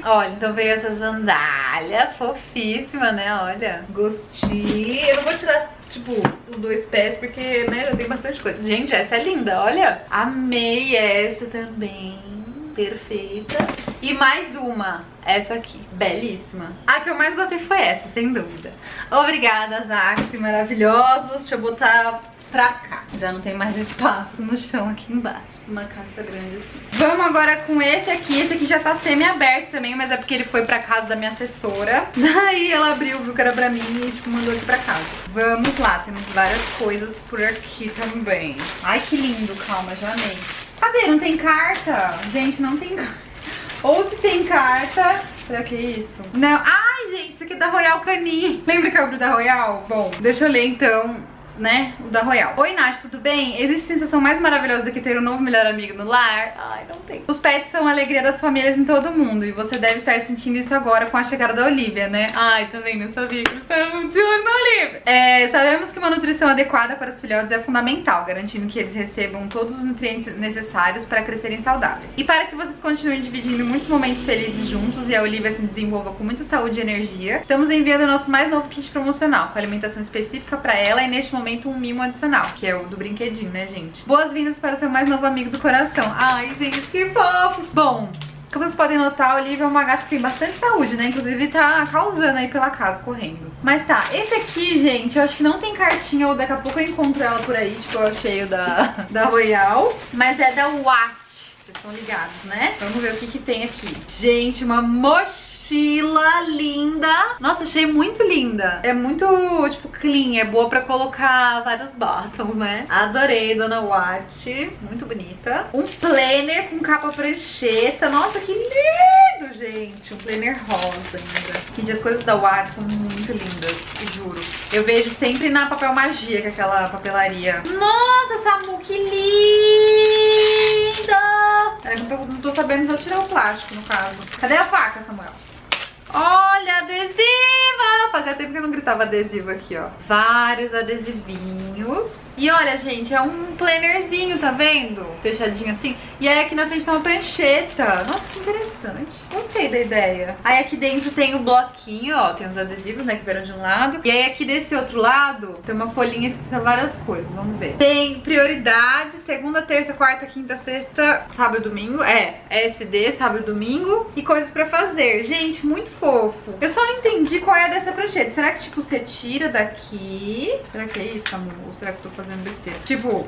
Olha, então veio essa sandália fofíssima, né? Olha, gostei. Eu não vou tirar, tipo, os dois pés porque, né, já tem bastante coisa. Gente, essa é linda, olha. Amei essa também. Perfeita. E mais uma, essa aqui, belíssima. A que eu mais gostei foi essa, sem dúvida. Obrigada, Zaxi, maravilhosos. Deixa eu botar pra cá. Já não tem mais espaço no chão aqui embaixo. Uma caixa grande assim. Vamos agora com esse aqui. Esse aqui já tá semi-aberto também, mas é porque ele foi pra casa da minha assessora. Daí ela abriu, viu que era pra mim e tipo, mandou aqui pra casa. Vamos lá, temos várias coisas por aqui também. Ai, que lindo, calma, já amei. Cadê? Não tem carta? Gente, não tem carta. Ou se tem carta... Será que é isso? Não. Ai, gente, isso aqui é da Royal Canin. Lembra que eu abri da Royal? Bom, deixa eu ler então, né, o da Royal. Oi, Nath, tudo bem? Existe sensação mais maravilhosa do que ter um novo melhor amigo no lar? Ai, não tem. Os pets são a alegria das famílias em todo mundo. E você deve estar sentindo isso agora com a chegada da Olivia, né? Ai, também não sabia que eles estavam de olho na Olivia. É, sabemos que uma nutrição adequada para os filhotes é fundamental, garantindo que eles recebam todos os nutrientes necessários para crescerem saudáveis. E para que vocês continuem dividindo muitos momentos felizes juntos e a Olivia se desenvolva com muita saúde e energia, estamos enviando o nosso mais novo kit promocional, com alimentação específica para ela e neste momento um mimo adicional, que é o do brinquedinho, né, gente? Boas-vindas para o seu mais novo amigo do coração. Ai, gente, que fofos! Bom, como vocês podem notar, a Olivia é uma gata que tem bastante saúde, né? Inclusive tá causando aí pela casa, correndo. Mas tá, esse aqui, gente, eu acho que não tem cartinha, ou daqui a pouco eu encontro ela por aí, tipo, eu achei o da, da Royal. Mas é da Watch, vocês estão ligados, né? Vamos ver o que que tem aqui. Gente, uma mochila. Mochila linda. Nossa, achei muito linda. É muito, tipo, clean. É boa pra colocar vários buttons, né? Adorei, Dona Watch. Muito bonita. Um planner com capa prancheta. Nossa, que lindo, gente. Um planner rosa ainda. Gente, as coisas da Watch são muito lindas, juro. Eu vejo sempre na Papel Magia, que é aquela papelaria. Nossa, Samu, que linda. Peraí, não tô, não tô sabendo se eu tirar o plástico, no caso. Cadê a faca, Samuel? Olha, adesiva! Fazia tempo que eu não gritava adesivo aqui, ó. Vários adesivinhos. E olha, gente, é um plannerzinho, tá vendo? Fechadinho assim. E aí aqui na frente tá uma prancheta. Nossa, que interessante. Gostei da ideia. Aí aqui dentro tem o bloquinho, ó. Tem os adesivos, né, que vieram de um lado. E aí aqui desse outro lado tem uma folhinha escrita várias coisas. Vamos ver. Tem prioridade, segunda, terça, quarta, quinta, sexta, sábado e domingo. É, S D, sábado e domingo. E coisas pra fazer. Gente, muito fofo. Eu só não entendi qual é dessa prancheta. Será que, tipo, você tira daqui? Será que é isso, amor? Ou será que eu tô fazendo besteira? Tipo...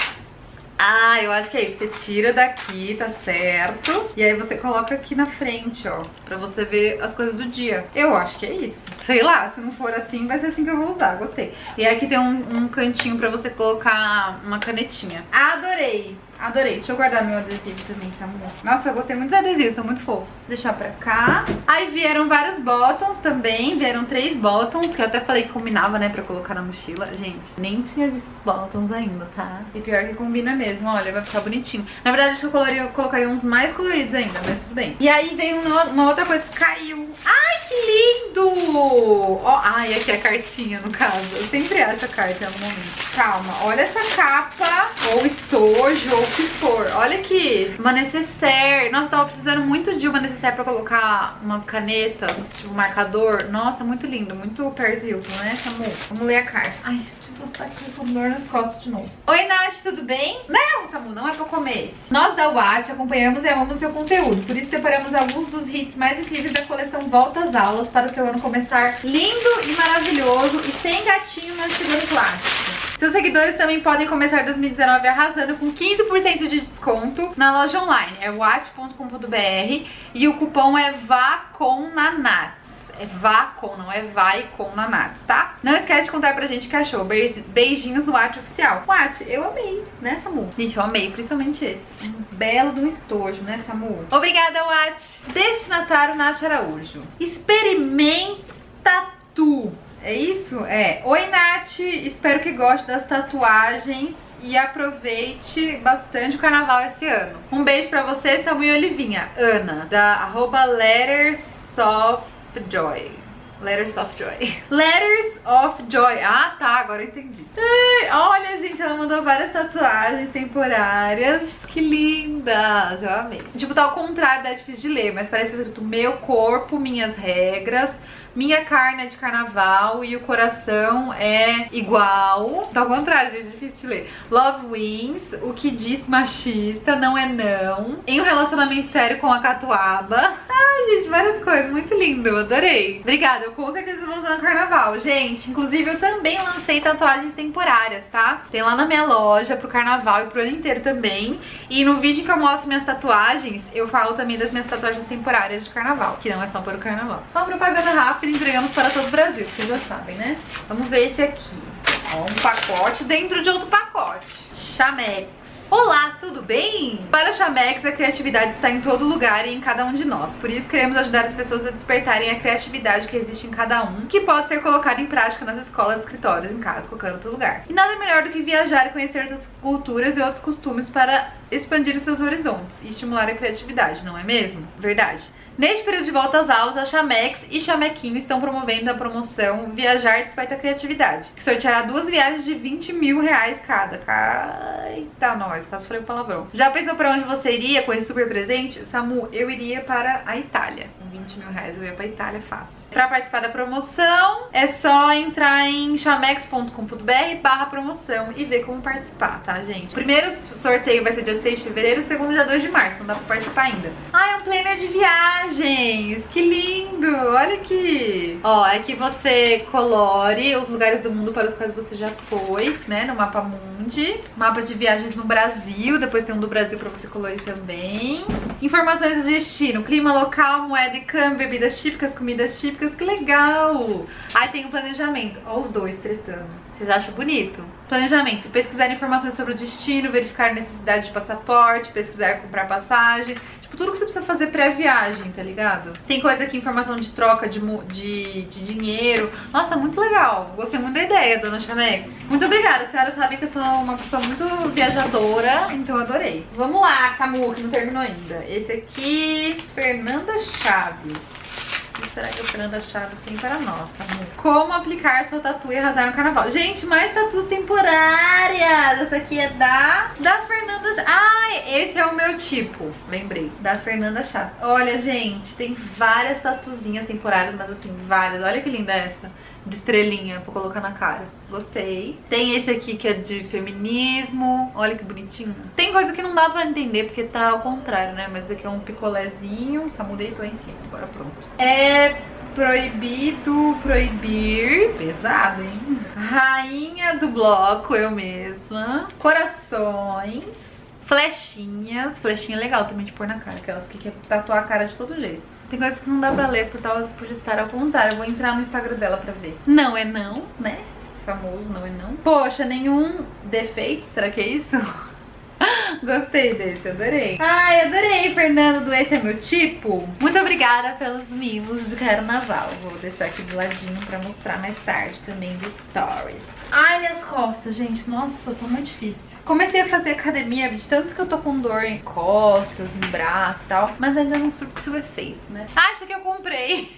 Ah, eu acho que é isso. Você tira daqui, tá certo? E aí você coloca aqui na frente, ó. Pra você ver as coisas do dia. Eu acho que é isso. Sei lá, se não for assim, vai ser assim que eu vou usar. Gostei. E aí aqui tem um, um cantinho pra você colocar uma canetinha. Adorei! Adorei. Deixa eu guardar meu adesivo também, tá, amor? Nossa, eu gostei muito dos adesivos, são muito fofos. Vou deixar pra cá. Aí vieram vários bottoms também. Vieram três bottoms, que eu até falei que combinava, né, pra colocar na mochila. Gente, nem tinha visto os bottoms ainda, tá? E pior que combina mesmo, olha, vai ficar bonitinho. Na verdade, eu colocaria, eu colocaria uns mais coloridos ainda, mas tudo bem. E aí veio uma, uma outra coisa que caiu. Ai, que lindo! Ó, ai, aqui é a cartinha, no caso. Eu sempre acho a carta no momento. Calma, olha essa capa, ou estojo, ou o que for. Olha aqui, uma necessaire. Nossa, tava precisando muito de uma necessaire pra colocar umas canetas, tipo marcador. Nossa, muito lindo, muito Paris Hilton, né, Samu? Vamos ler a carta. Ai, deixa eu postar aqui com dor nas costas de novo. Oi, Nath, tudo bem? Não, Samu, não é pra comer esse. Nós da Watch acompanhamos e amamos seu conteúdo. Por isso separamos alguns dos hits mais incríveis da coleção Volta às Aulas para o seu ano começar lindo e maravilhoso e sem gatinho mastigando plástico. Seus seguidores também podem começar dois mil e dezenove arrasando com quinze por cento de desconto na loja online. É watch ponto com ponto br e o cupom é VACOMNANATS. É VACOM, não é vai com Nanats, tá? Não esquece de contar pra gente que achou. Beijinhos do Watch oficial. Watch, eu amei, né, Samu? Gente, eu amei, principalmente esse. Um belo de um estojo, né, Samu? Obrigada, Watch. Destinatário Nath Araújo. Experimenta tu. É isso? É. Oi, Nath. Espero que goste das tatuagens e aproveite bastante o carnaval esse ano. Um beijo pra você, Samu e Olivinha. Ana, da arroba lettersofjoy. Letters of Joy. Letters of Joy. Ah, tá, agora eu entendi. Ai, olha, gente, ela mandou várias tatuagens temporárias. Que lindas, eu amei. Tipo, tá ao contrário, é difícil de ler, mas parece escrito meu corpo, minhas regras. Minha carne é de carnaval e o coração é igual. Tá ao contrário, gente, é difícil de ler. Love wins, o que diz machista não é não. Em um relacionamento sério com a catuaba. Ai, gente, várias coisas, muito lindo, eu adorei. Obrigada, eu com certeza vou usar no carnaval. Gente, inclusive eu também lancei tatuagens temporárias, tá? Tem lá na minha loja pro carnaval e pro ano inteiro também. E no vídeo que eu mostro minhas tatuagens, eu falo também das minhas tatuagens temporárias de carnaval, que não é só para o carnaval. Só uma propaganda rápida, entregamos para todo o Brasil, que vocês já sabem, né? Vamos ver esse aqui. Ó, um pacote dentro de outro pacote. Chamex. Olá, tudo bem? Para a Chamex, a criatividade está em todo lugar e em cada um de nós. Por isso, queremos ajudar as pessoas a despertarem a criatividade que existe em cada um, que pode ser colocada em prática nas escolas, escritórios, em casa, qualquer outro lugar. E nada melhor do que viajar e conhecer outras culturas e outros costumes para expandir os seus horizontes e estimular a criatividade, não é mesmo? Verdade. Neste período de volta às aulas, a Chamex e Chamequinho estão promovendo a promoção Viajar Desperta a Criatividade, que sorteará duas viagens de vinte mil reais cada. Eita, nós, quase falei um palavrão. Já pensou pra onde você iria com esse super presente? Samu, eu iria para a Itália. Com vinte mil reais eu ia pra Itália fácil. Pra participar da promoção, é só entrar em chamex ponto com ponto br barra promoção e ver como participar, tá, gente? O primeiro sorteio vai ser dia seis de fevereiro, o segundo dia dois de março, não dá pra participar ainda. Ah, é um planner de viagens, que lindo, olha aqui. Ó, é que você colore os lugares do mundo para os quais você já foi, né, no mapa mundi. Mapa de viagens no Brasil, depois tem um do Brasil pra você colorir também. Informações do destino, clima local, moeda e câmbio, bebidas típicas, comidas típicas, que legal. Aí tem o planejamento, ó os dois tretando. Vocês acham bonito? Planejamento, pesquisar informações sobre o destino, verificar necessidade de passaporte, pesquisar comprar passagem. Tipo, tudo que você precisa fazer pré-viagem, tá ligado? Tem coisa aqui, informação de troca de, de, de dinheiro. Nossa, muito legal. Gostei muito da ideia, dona Chamex. Muito obrigada. A senhora sabe que eu sou uma pessoa muito viajadora, então eu adorei. Vamos lá, Samu, que não terminou ainda. Esse aqui, Fernanda Chaves. O que será que a Fernanda Chaves tem para nós, Samu? Como aplicar sua tatu e arrasar no carnaval. Gente, mais tatus temporárias. Essa aqui é da, da Fernanda Chaves. Ah, esse é o meu tipo. Lembrei. Da Fernanda Chaves. Olha, gente, tem várias tatuzinhas temporárias, mas assim, várias. Olha que linda essa. De estrelinha pra colocar na cara. Gostei. Tem esse aqui que é de feminismo. Olha que bonitinho. Tem coisa que não dá pra entender porque tá ao contrário, né? Mas esse aqui é um picolézinho. Samu deitou em cima. Agora pronto. É proibido proibir. Pesado, hein? Rainha do bloco, eu mesma. Corações. Flechinhas. Flechinha legal também de pôr na cara. Aquelas que quer tatuar a cara de todo jeito. Tem coisas que não dá pra ler por, tal, por estar ao contrário. Eu vou entrar no Instagram dela pra ver. Não é não, né? Famoso, não é não. Poxa, nenhum defeito, será que é isso? Gostei desse, adorei. Ai, adorei, Fernando, do Esse é Meu Tipo. Muito obrigada pelos mimos de carnaval. Vou deixar aqui do ladinho pra mostrar mais tarde também do Stories. Ai, minhas costas, gente, nossa, tá muito difícil. Comecei a fazer academia, de tanto que eu tô com dor em costas, em braço e tal, mas ainda não surtiu o efeito, né? Ah, isso aqui eu comprei.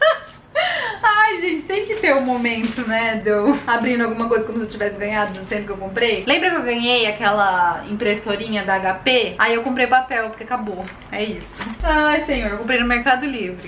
Ai, gente, tem que ter um momento, né, de eu abrindo alguma coisa como se eu tivesse ganhado do centro que eu comprei. Lembra que eu ganhei aquela impressorinha da H P? Aí eu comprei papel, porque acabou. É isso. Ai, senhor, eu comprei no Mercado Livre.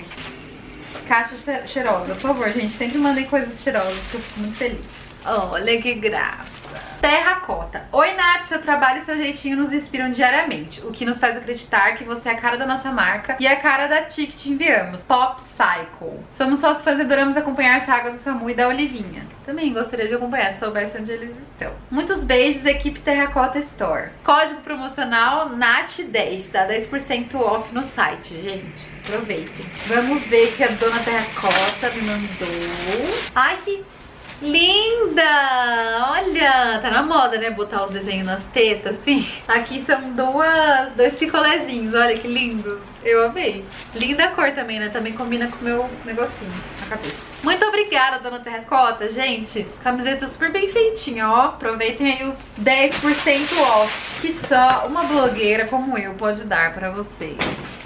Caixa cheirosa, por favor, gente, sempre mandem coisas cheirosas, que eu fico muito feliz. Olha que graça. Terracota. Oi, Nath, seu trabalho e seu jeitinho nos inspiram diariamente, o que nos faz acreditar que você é a cara da nossa marca e a cara da T que te enviamos. Pop Cycle. Somos sócios fãs e adoramos acompanhar a saga do Samu e da Olivinha. Também gostaria de acompanhar, se soubesse onde eles estão. Muitos beijos, equipe Terracota Store. Código promocional Nath dez, dá dez por cento off no site, gente. Aproveitem. Vamos ver que a dona Terracota me mandou. Ai, que linda! Olha, tá na moda, né? Botar os desenhos nas tetas, assim. Aqui são duas, dois picolézinhos, olha que lindos. Eu amei. Linda a cor também, né? Também combina com o meu negocinho na cabeça. Muito obrigada, dona Terracota. Gente, camiseta super bem feitinha, ó. Aproveitem aí os dez por cento off que só uma blogueira como eu pode dar pra vocês.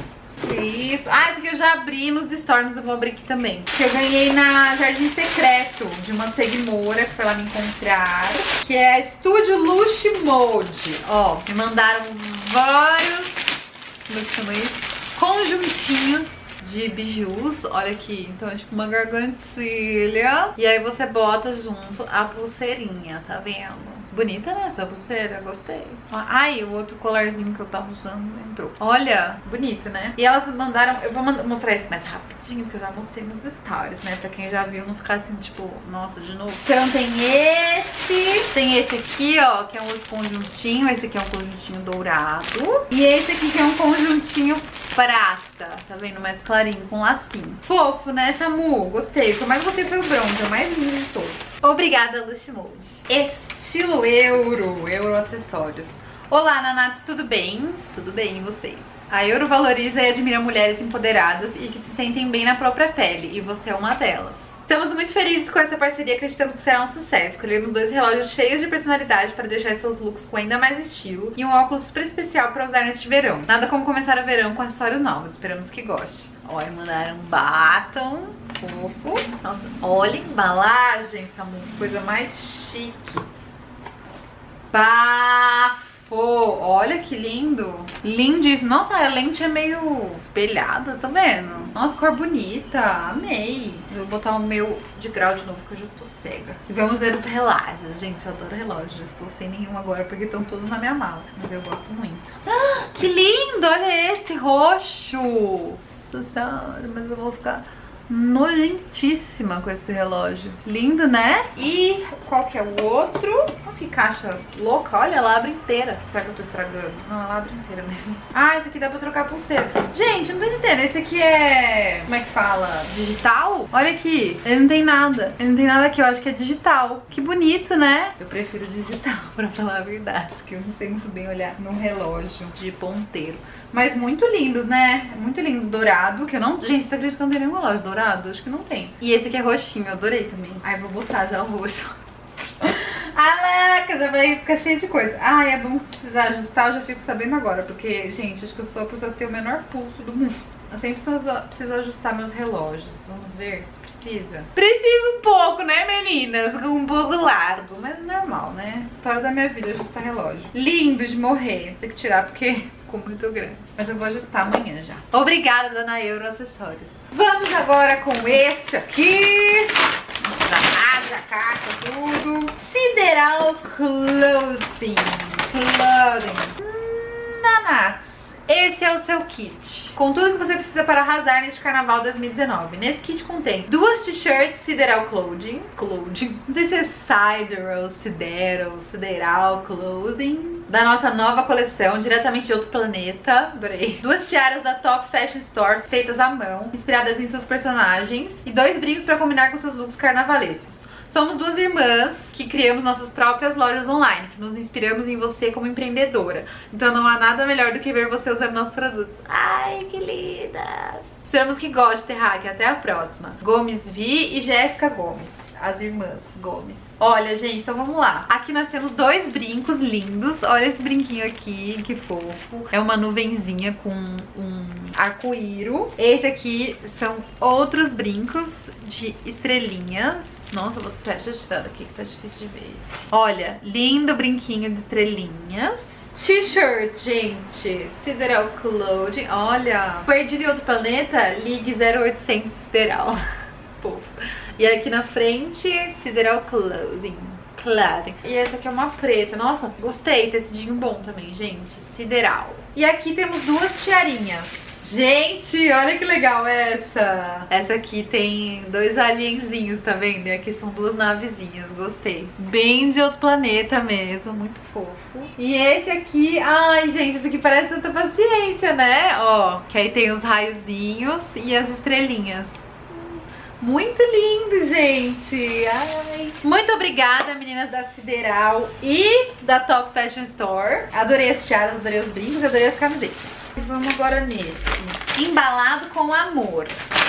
Que isso? Ah, esse aqui eu já abri nos Storms, eu vou abrir aqui também. Que eu ganhei na Jardim Secreto, de uma seguidora que foi lá me encontrar. Que é a Estúdio Lush Mode. Ó, me mandaram vários... Como é que chama isso? Conjuntinhos de bijus, olha aqui, então é tipo uma gargantilha. E aí você bota junto a pulseirinha, tá vendo? Bonita, né, essa pulseira, gostei. Ai, o outro colarzinho que eu tava usando entrou. Olha, bonito, né? E elas mandaram, eu vou mostrar esse mais rapidinho, porque eu já mostrei nos stories, né? Pra quem já viu, não ficar assim, tipo, nossa, de novo. Então tem esse, tem esse aqui, ó, que é um outro conjuntinho. Esse aqui é um conjuntinho dourado. E esse aqui que é um conjuntinho prata, tá vendo? Mais clarinho, com lacinho. Fofo, né, Samu? Gostei. O que eu mais gostei foi o bronze, é o mais lindo de todos. Obrigada, Lush Mode. Estilo euro, euro acessórios. Olá, Nanats, tudo bem? Tudo bem, e vocês? A Euro valoriza e admira mulheres empoderadas e que se sentem bem na própria pele, e você é uma delas. Estamos muito felizes com essa parceria, acreditamos que será um sucesso. Escolhemos dois relógios cheios de personalidade para deixar seus looks com ainda mais estilo e um óculos super especial para usar neste verão. Nada como começar o verão com acessórios novos, esperamos que goste. Olha, mandaram um batom fofo. Nossa, olha a embalagem, Samu, coisa mais chique. Bafo! Olha que lindo. Lindíssimo. Nossa, a lente é meio espelhada, tá vendo? Nossa, cor bonita. Amei. Eu vou botar o meu de grau de novo, que eu já tô cega. E vamos ver os relógios. Gente, eu adoro relógios. Estou sem nenhum agora, porque estão todos na minha mala. Mas eu gosto muito. Ah, que lindo! Olha esse roxo. Nossa senhora, mas eu vou ficar nojentíssima com esse relógio. Lindo, né? E qual que é o outro? Nossa, que caixa louca. Olha, ela abre inteira. Será que eu tô estragando? Não, ela abre inteira mesmo. Ah, esse aqui dá pra trocar a pulseira. Gente, não tô entendendo. Esse aqui é... como é que fala? Digital? Olha aqui. Ele não tem nada. Ele não tem nada aqui. Eu acho que é digital. Que bonito, né? Eu prefiro digital, pra falar a verdade. Que eu não sei muito bem olhar num relógio de ponteiro. Mas muito lindos, né? Muito lindo. Dourado, que eu não... Gente, você acredita que eu não tem nenhum relógio dourado? Acho que não tem. E esse aqui é roxinho, eu adorei também. Ai, vou botar já o roxo. Alaca, já vai ficar cheio de coisa. Ai, é bom que se precisar ajustar, eu já fico sabendo agora. Porque, gente, acho que eu sou a pessoa que tem o menor pulso do mundo. Eu sempre preciso, preciso ajustar meus relógios. Vamos ver se precisa. Precisa um pouco, né, meninas? Um pouco largo, mas é normal, né? História da minha vida, ajustar relógio. Lindo de morrer. Tem que tirar porque ficou muito grande. Mas eu vou ajustar amanhã já. Obrigada, dona Euro Acessórios. Vamos agora com este aqui. Nossa, a caixa, tudo. Sideral Clothing. Clothing. Nanats. Esse é o seu kit, com tudo que você precisa para arrasar neste carnaval dois mil e dezenove. Nesse kit contém duas t-shirts Sideral Clothing, Clothing, não sei se é Sideral, Sideral, Sideral Clothing, da nossa nova coleção, diretamente de outro planeta, adorei. Duas tiaras da Top Fashion Store, feitas à mão, inspiradas em seus personagens, e dois brincos para combinar com seus looks carnavalescos. Somos duas irmãs que criamos nossas próprias lojas online, que nos inspiramos em você como empreendedora. Então não há nada melhor do que ver você usando nossos produtos. Ai, que lindas! Esperamos que goste, Terraque. Até a próxima. Gomes Vi e Jéssica Gomes, as irmãs Gomes. Olha, gente, então vamos lá. Aqui nós temos dois brincos lindos. Olha esse brinquinho aqui, que fofo. É uma nuvenzinha com um arco-íro. Esse aqui são outros brincos de estrelinhas. Nossa, vou... Pera, deixa eu tirar daqui que tá difícil de ver isso. Olha, lindo brinquinho de estrelinhas. T-shirt, gente. Sideral Clothing. Olha. Perdido em outro planeta? Ligue zero oitocentos Sideral. Fofo. E aqui na frente, Sideral Clothing. Clothing. E essa aqui é uma preta. Nossa, gostei. Tecidinho bom também, gente. Sideral. E aqui temos duas tiarinhas. Gente, olha que legal essa. Essa aqui tem dois alienzinhos, tá vendo? E aqui são duas navezinhas, gostei. Bem de outro planeta mesmo, muito fofo. E esse aqui, ai gente, esse aqui parece tanta paciência, né? Ó, que aí tem os raiozinhos e as estrelinhas. Muito lindo, gente. Ai. Muito obrigada, meninas da Sideral e da Top Fashion Store. Adorei as tiaras, adorei os brincos, adorei as camisetas. E vamos agora nesse. Embalado com amor.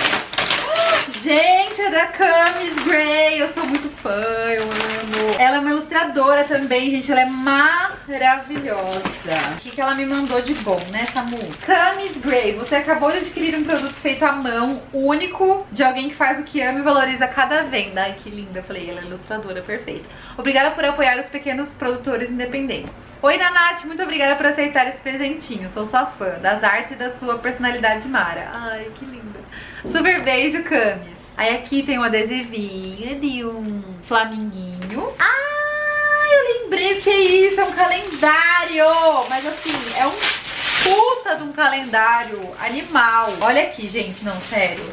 Gente, é da Camis Gray. Eu sou muito fã, eu amo. Ela é uma ilustradora também, gente. Ela é maravilhosa. O que, que ela me mandou de bom, né, Samu? Camis Grey, você acabou de adquirir um produto feito à mão, único, de alguém que faz o que ama e valoriza cada venda. Ai, que linda. Eu falei, ela é ilustradora, perfeita. Obrigada por apoiar os pequenos produtores independentes. Oi, Nanate, muito obrigada por aceitar esse presentinho. Sou sua fã das artes e da sua personalidade mara. Ai, que linda. Super beijo, Camis. Aí aqui tem um adesivinho de um flaminguinho. Ah, eu lembrei o que é isso, é um calendário. Mas assim, é um puta de um calendário animal. Olha aqui, gente, não, sério.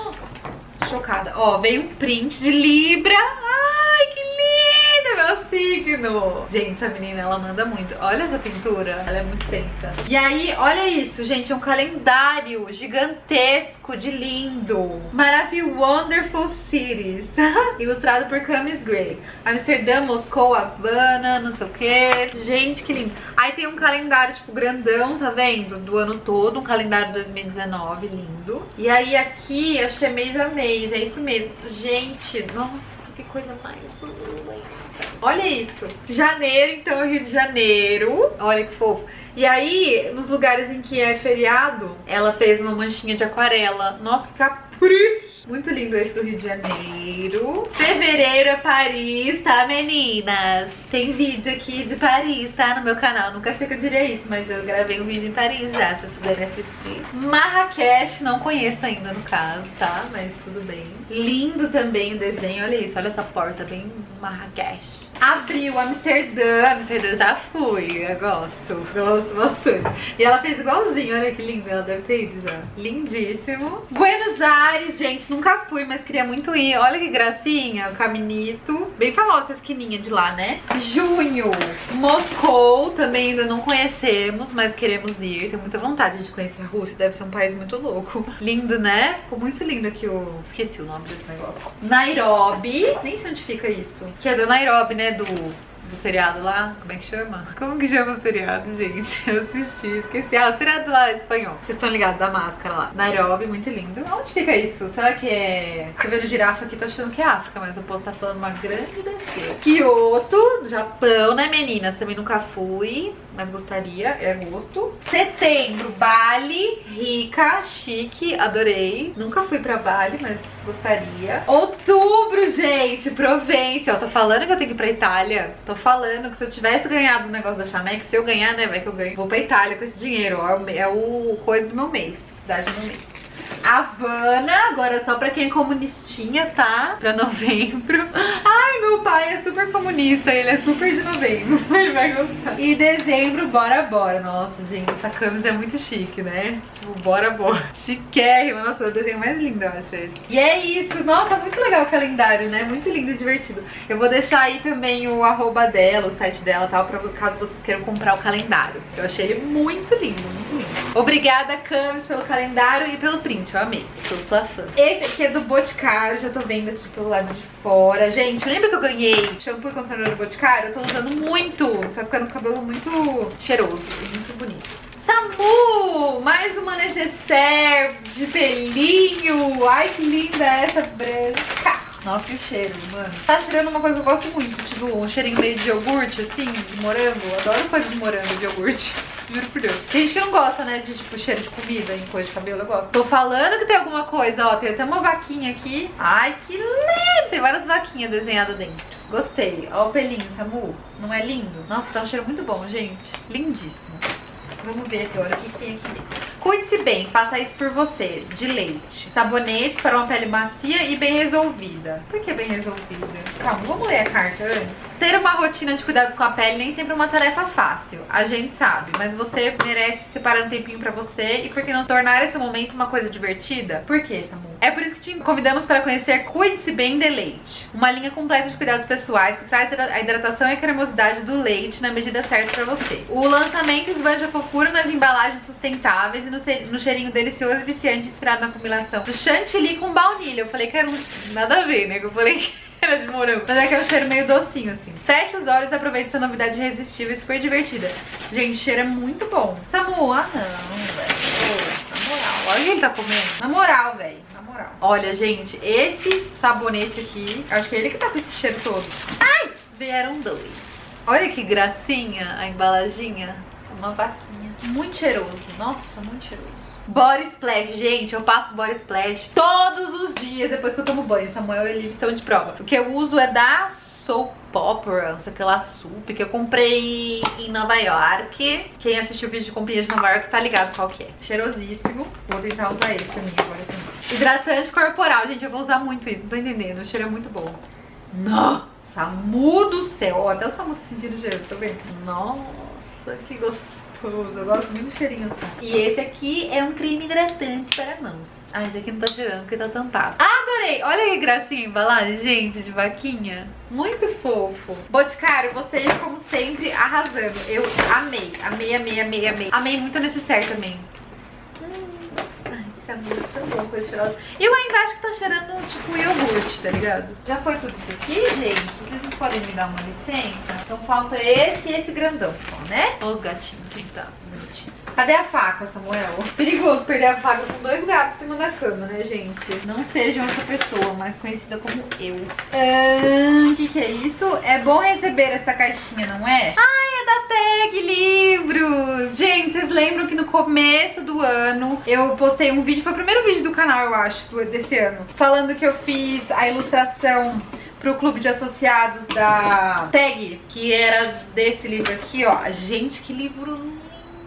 Chocada. Ó, veio um print de Libra. Ai, que lindo, meu signo. Gente, essa menina, ela manda muito. Olha essa pintura, ela é muito tensa. E aí, olha isso, gente, é um calendário gigantesco de lindo. Maravilhoso, Wonderful Cities. Ilustrado por Camis Grey. Amsterdã, Moscou, Havana, não sei o que. Gente, que lindo. Aí tem um calendário, tipo, grandão, tá vendo? Do ano todo, um calendário dois mil e dezenove, lindo. E aí aqui, acho que é mês a mês, é isso mesmo. Gente, nossa, que coisa mais linda. Olha isso. Janeiro, então, Rio de Janeiro. Olha que fofo. E aí, nos lugares em que é feriado, ela fez uma manchinha de aquarela. Nossa, que capricho. Muito lindo esse do Rio de Janeiro. Fevereiro é Paris, tá, meninas? Tem vídeo aqui de Paris, tá? No meu canal. Nunca achei que eu diria isso, mas eu gravei um vídeo em Paris já, se vocês quiserem assistir. Marrakech, não conheço ainda no caso, tá? Mas tudo bem. Lindo também o desenho, olha isso. Olha essa porta bem Marrakech. Abril, Amsterdã. Amsterdã já fui, eu gosto. Gosto bastante. E ela fez igualzinho, olha que lindo. Ela deve ter ido já. Lindíssimo. Buenos Aires, gente, nunca fui, mas queria muito ir. Olha que gracinha, o Caminito. Bem famosa essa esquininha de lá, né? Junho, Moscou. Também ainda não conhecemos, mas queremos ir. Tenho muita vontade de conhecer a Rússia. Deve ser um país muito louco. Lindo, né? Ficou muito lindo aqui o... Esqueci o nome desse negócio. Nairobi. Nem sei onde fica isso. Que é da Nairobi, né? Do, do seriado lá, como é que chama? Como que chama o seriado, gente? Eu assisti, esqueci. Ah, o seriado lá, espanhol. Vocês estão ligados da máscara lá. Nairobi, muito lindo. Onde fica isso? Será que é... Tô vendo girafa aqui, tô achando que é África, mas eu posso estar falando uma grande besteira. Kyoto, Japão, né, meninas? Também nunca fui, mas gostaria, é gosto. Setembro, Bali, rica, chique, adorei. Nunca fui pra Bali, mas gostaria. Outubro, gente, Provença. Eu tô falando que eu tenho que ir pra Itália. Tô falando que se eu tivesse ganhado o negócio da Chamex, se eu ganhar, né, vai que eu ganho, vou pra Itália com esse dinheiro, ó, é o coisa do meu mês, cidade do meu mês. Havana, agora só pra quem é comunistinha, tá? Pra novembro. Ai, meu pai é super comunista, ele é super de novembro. Ele vai gostar. E dezembro, Bora Bora. Nossa, gente, essa camisa é muito chique, né? Tipo, Bora Bora. Chiquérrima. Nossa, o desenho mais lindo, eu acho esse. E é isso. Nossa, muito legal o calendário, né? Muito lindo e divertido. Eu vou deixar aí também o arroba dela, o site dela e tal, pra caso vocês queiram comprar o calendário. Eu achei ele muito lindo, muito lindo. Obrigada, Camis, pelo calendário e pelo print. Eu amei, sou sua fã. Esse aqui é do Boticário, já tô vendo aqui pelo lado de fora. Gente, lembra que eu ganhei shampoo e condicionador do Boticário? Eu tô usando muito, tá ficando o cabelo muito cheiroso e muito bonito. Samu! Mais uma necessaire de pelinho. Ai, que linda essa branca. Nossa, e o cheiro, mano. Tá cheirando uma coisa que eu gosto muito, tipo um cheirinho meio de iogurte, assim, de morango. Adoro coisa de morango, de iogurte. Juro por Deus. Tem gente que não gosta, né, de tipo cheiro de comida em coisa de cabelo, eu gosto. Tô falando que tem alguma coisa, ó, tem até uma vaquinha aqui. Ai, que lindo! Tem várias vaquinhas desenhadas dentro. Gostei. Ó o pelinho, Samu. Não é lindo? Nossa, tá um cheiro muito bom, gente. Lindíssimo. Vamos ver agora o que tem aqui dentro. Cuide-se bem, faça isso por você. De leite. Sabonetes para uma pele macia e bem resolvida. Por que bem resolvida? Calma, vamos ler a carta antes. Ter uma rotina de cuidados com a pele nem sempre é uma tarefa fácil, a gente sabe, mas você merece separar um tempinho pra você e por que não tornar esse momento uma coisa divertida? Por que, Samu? É por isso que te convidamos para conhecer Cuide-se Bem de Leite, uma linha completa de cuidados pessoais que traz a hidratação e a cremosidade do leite na medida certa pra você. O lançamento esbanja fofura nas embalagens sustentáveis e no cheirinho delicioso e viciante inspirado na combinação do chantilly com baunilha. Eu falei que era um... nada a ver, né? Que eu falei que era de morango. Mas é que é um cheiro meio docinho, assim. Feche os olhos e aproveite essa novidade irresistível e super divertida. Gente, o cheiro é muito bom. Samu, ah não, velho. Na moral, olha o que ele tá comendo. Na moral, velho. Na moral. Olha, gente, esse sabonete aqui, acho que é ele que tá com esse cheiro todo. Ai! Vieram dois. Olha que gracinha a embalaginha. Uma vaquinha. Muito cheiroso. Nossa, muito cheiroso. Body Splash, gente, eu passo Body Splash todos os dias depois que eu tomo banho. Samuel e Elise estão de prova. O que eu uso é da Soap Opera, não sei o que lá, Sup, que eu comprei em Nova York. Quem assistiu o vídeo de comprinha de Nova York tá ligado qual que é. Cheirosíssimo. Vou tentar usar esse também agora também. Hidratante corporal, gente, eu vou usar muito isso, não tô entendendo. O cheiro é muito bom. Nossa, Samu do céu. Ó, até o Samu tá sentindo o cheiro, tá vendo? Nossa, que gostoso. Eu gosto muito do cheirinho assim. E esse aqui é um creme hidratante para mãos. Ah, esse aqui não tá cheirando porque tá tampado. Ah, adorei! Olha que gracinha a embalagem, gente, de vaquinha. Muito fofo. Boticário, vocês, como sempre, arrasando. Eu amei, amei, amei, amei, amei. Amei muito a necessaire também. Hum. Ai, esse amor é tão bom com esse cheiroso. Eu ainda acho que tá cheirando tipo iogurte, tá ligado? Já foi tudo isso aqui, gente? Vocês não podem me dar uma licença? Então falta esse e esse grandão só, né? Olha os gatinhos sentados, bonitinhos. Cadê a faca, Samuel? Perigoso perder a faca com dois gatos em cima da cama, né, gente? Não sejam essa pessoa, mais conhecida como eu. O que que é isso? É bom receber essa caixinha, não é? Ai, é da Tag Livros! Gente, vocês lembram que no começo do ano eu postei um vídeo, foi o primeiro vídeo do canal, eu acho, desse ano, falando que eu fiz a ilustração pro clube de associados da Tag, que era desse livro aqui, ó. Gente, que livro lindo!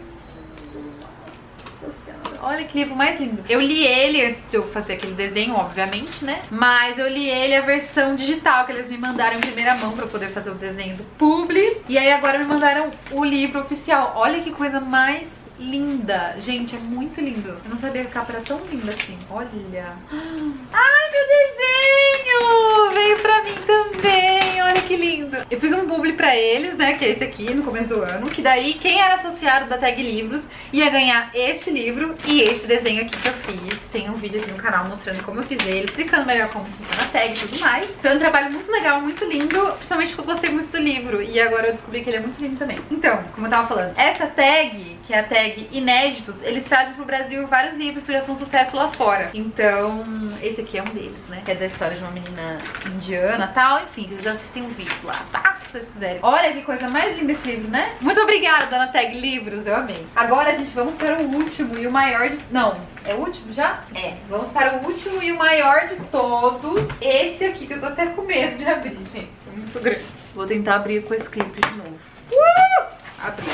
Olha que livro mais lindo. Eu li ele antes de eu fazer aquele desenho, obviamente, né? Mas eu li ele a versão digital, que eles me mandaram em primeira mão pra eu poder fazer o desenho do publi. E aí agora me mandaram o livro oficial. Olha que coisa mais linda. Gente, é muito lindo. Eu não sabia que a capa era tão linda assim. Olha. Ai, meu desenho! Veio pra mim também. Olha que lindo. Eu fiz um publi pra eles, né? Que é esse aqui, no começo do ano. Que daí, quem era associado da Tag Livros ia ganhar este livro e este desenho aqui que eu fiz. Tem um vídeo aqui no canal mostrando como eu fiz ele, explicando melhor como funciona a tag e tudo mais. Foi um trabalho muito legal, muito lindo. Principalmente porque eu gostei muito do livro. E agora eu descobri que ele é muito lindo também. Então, como eu tava falando, essa tag, que é a tag Inéditos, eles trazem pro Brasil vários livros que já são sucesso lá fora. Então, esse aqui é um deles, né? Que é da história de uma menina indiana e tal. Enfim, vocês assistem um vídeo lá, tá? Se vocês quiserem. Olha que coisa mais linda esse livro, né? Muito obrigada, dona Tag Livros, eu amei. Agora, gente, vamos para o último e o maior de... Não, é o último já? É. Vamos para o último e o maior de todos. Esse aqui, que eu tô até com medo de abrir, gente. É muito grande. Vou tentar abrir com esse clipe de novo. Uh! Abri.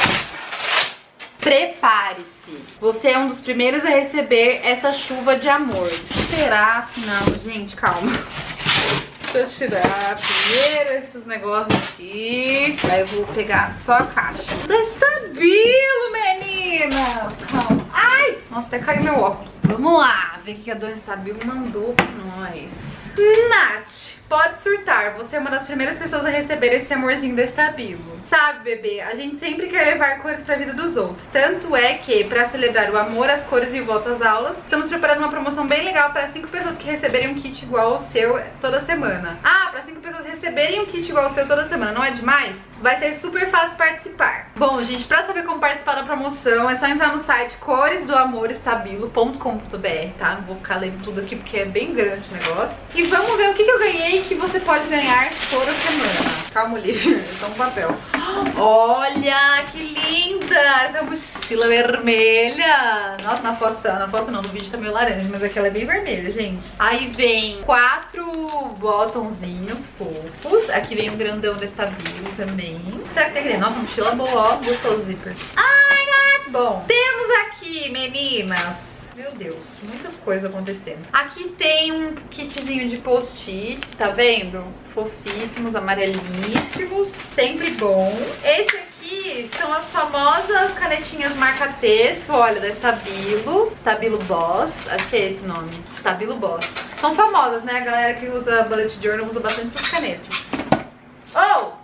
Prepare-se. Você é um dos primeiros a receber essa chuva de amor. O que será, afinal? Gente, calma. Deixa eu tirar primeiro esses negócios aqui. Aí eu vou pegar só a caixa. Da Stabilo, meninas! Calma. Ai! Nossa, até caiu meu óculos. Vamos lá, ver o que a dona Stabilo mandou pra nós. Nath, pode surtar. Você é uma das primeiras pessoas a receber esse amorzinho da Stabilo. Sabe, bebê, a gente sempre quer levar cores pra vida dos outros. Tanto é que, pra celebrar o amor, as cores e volta às aulas, estamos preparando uma promoção bem legal para cinco pessoas que receberem um kit igual ao seu toda semana. Ah, para cinco pessoas receberem um kit igual ao seu toda semana, não é demais? Vai ser super fácil participar. Bom, gente, pra saber como participar da promoção, é só entrar no site cores do amor estabilo ponto com ponto br, tá? Não vou ficar lendo tudo aqui porque é bem grande o negócio. E vamos ver o que, que eu ganhei que você pode ganhar toda semana. Calma, Olivia, só um papel. Olha, que linda essa mochila vermelha. Nossa, na foto, na foto não, no vídeo tá meio laranja, mas aqui ela é bem vermelha, gente. Aí vem quatro botãozinhos fofos. Aqui vem um grandão da Stabilo também. Será que tem que ter? Nossa, mochila boa, ó, gostoso o zíper. Ai, gato. Bom, temos aqui, meninas, meu Deus, muitas coisas acontecendo. Aqui tem um kitzinho de post-its, tá vendo? Fofíssimos, amarelinhíssimos, sempre bom. Esse aqui são as famosas canetinhas marca-texto, olha, da Stabilo. Stabilo Boss, acho que é esse o nome. Stabilo Boss. São famosas, né? A galera que usa bullet journal usa bastante essas canetas. Oh!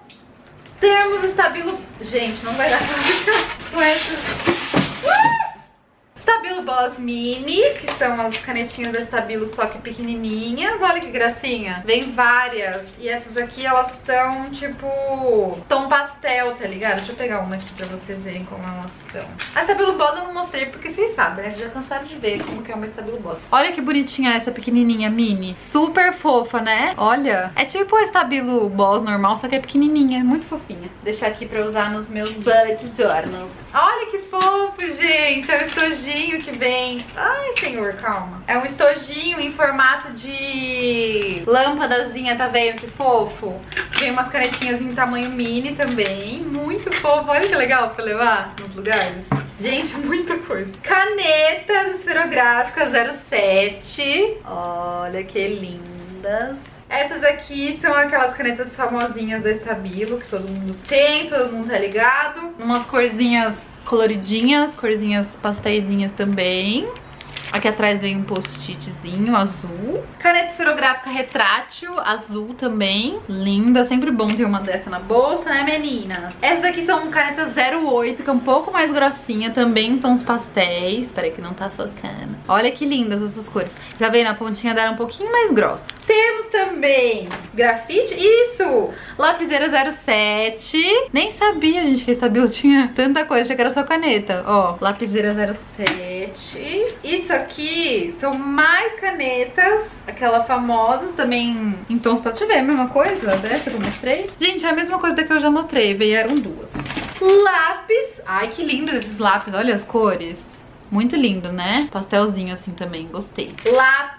Temos Stabilo... Gente, não vai dar pra ficar com essas... Uh! Stabilo Boss Mini, que são as canetinhas da Stabilo, só que pequenininhas. Olha que gracinha. Vem várias. E essas aqui, elas são tipo tom pastel, tá ligado? Deixa eu pegar uma aqui pra vocês verem como elas são. A Stabilo Boss eu não mostrei porque vocês sabem, né? Vocês já cansaram de ver como que é uma Stabilo Boss. Olha que bonitinha essa pequenininha mini. Super fofa, né? Olha. É tipo a Stabilo Boss normal, só que é pequenininha. Muito fofinha. Vou deixar aqui pra usar nos meus bullet journals. Olha que fofo, gente. É um estojinho que vem. Ai, senhor, calma. É um estojinho em formato de lâmpadazinha, tá vendo? Que fofo. Vem umas canetinhas em tamanho mini também. Muito fofo. Olha que legal pra levar nos lugares. Gente, muita coisa. Canetas esferográficas zero sete. Olha que lindas. Essas aqui são aquelas canetas famosinhas da Stabilo, que todo mundo tem, todo mundo tá ligado. Umas corzinhas coloridinhas, corzinhas pasteizinhas também. Aqui atrás vem um post-itzinho azul. Caneta esferográfica retrátil, azul também. Linda, sempre bom ter uma dessa na bolsa, né, meninas? Essas aqui são canetas zero oito, que é um pouco mais grossinha, também em tons pastéis. Espera que não tá focando. Olha que lindas essas cores. Já vem na pontinha dela um pouquinho mais grossa. Temos também grafite, isso! Lapiseira zero sete. Nem sabia, gente, que a Stabilo tinha tanta coisa, achei que era só caneta. Ó, lapiseira zero sete. Isso aqui são mais canetas, aquelas famosas também em tons pastéis. Deixa eu ver, a mesma coisa dessa que eu mostrei? Gente, é a mesma coisa da que eu já mostrei, vieram duas. Lápis. Ai, que lindo esses lápis, olha as cores. Muito lindo, né? Pastelzinho assim também, gostei. Lápis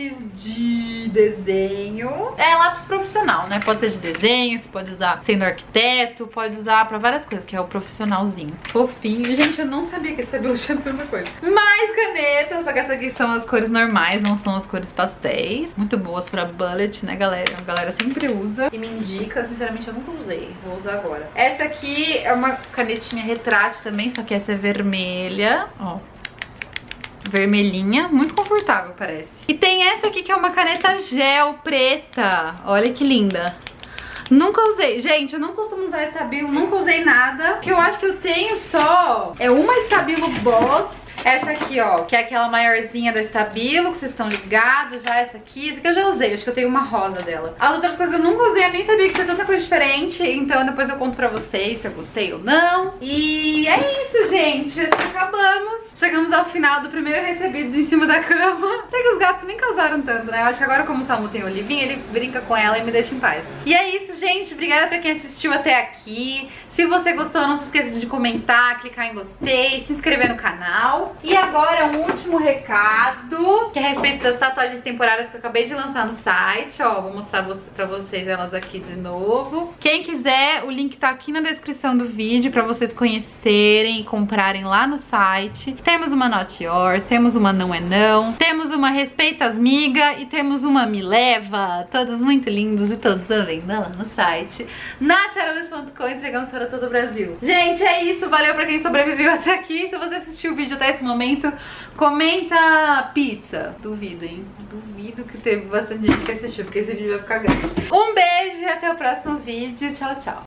de desenho. É lápis profissional, né? Pode ser de desenho, você pode usar sendo arquiteto, pode usar pra várias coisas, que é o profissionalzinho. Fofinho. Gente, eu não sabia que esse cabelo tinha tanta coisa. Mais canetas, só que essas aqui são as cores normais, não são as cores pastéis. Muito boas pra bullet, né, galera? A galera sempre usa e me indica. Sinceramente, eu nunca usei. Vou usar agora. Essa aqui é uma canetinha retrátil também, só que essa é vermelha. Ó. Vermelhinha, muito confortável, parece. E tem essa aqui que é uma caneta gel preta. Olha que linda. Nunca usei. Gente, eu não costumo usar Stabilo, nunca usei nada. O que eu acho que eu tenho só é uma Stabilo Boss. Essa aqui, ó, que é aquela maiorzinha da Stabilo, que vocês estão ligados já. Essa aqui, essa aqui eu já usei, acho que eu tenho uma rosa dela. As outras coisas eu nunca usei, eu nem sabia que tinha tanta coisa diferente. Então depois eu conto pra vocês se eu gostei ou não. E é isso, gente, acho que acabamos. Chegamos ao final do primeiro Recebidos em cima da cama. Até que os gatos nem causaram tanto, né? Eu acho que agora, como o Samu tem Olivinha, ele brinca com ela e me deixa em paz. E é isso, gente. Obrigada pra quem assistiu até aqui. Se você gostou, não se esqueça de comentar, clicar em gostei, se inscrever no canal. E agora um último recado, que é a respeito das tatuagens temporárias que eu acabei de lançar no site. Ó, vou mostrar pra vocês elas aqui de novo. Quem quiser, o link tá aqui na descrição do vídeo pra vocês conhecerem e comprarem lá no site. Temos uma Not Yours, temos uma Não é Não, temos uma Respeita as Miga e temos uma Me Leva. Todos muito lindos e todos à venda lá no site nath araújo ponto com. Entregamos para todo o Brasil. Gente, é isso. Valeu pra quem sobreviveu até aqui. Se você assistiu o vídeo até esse momento, comenta pizza. Duvido, hein? Duvido que teve bastante gente que assistiu, porque esse vídeo vai ficar grande. Um beijo e até o próximo vídeo. Tchau, tchau.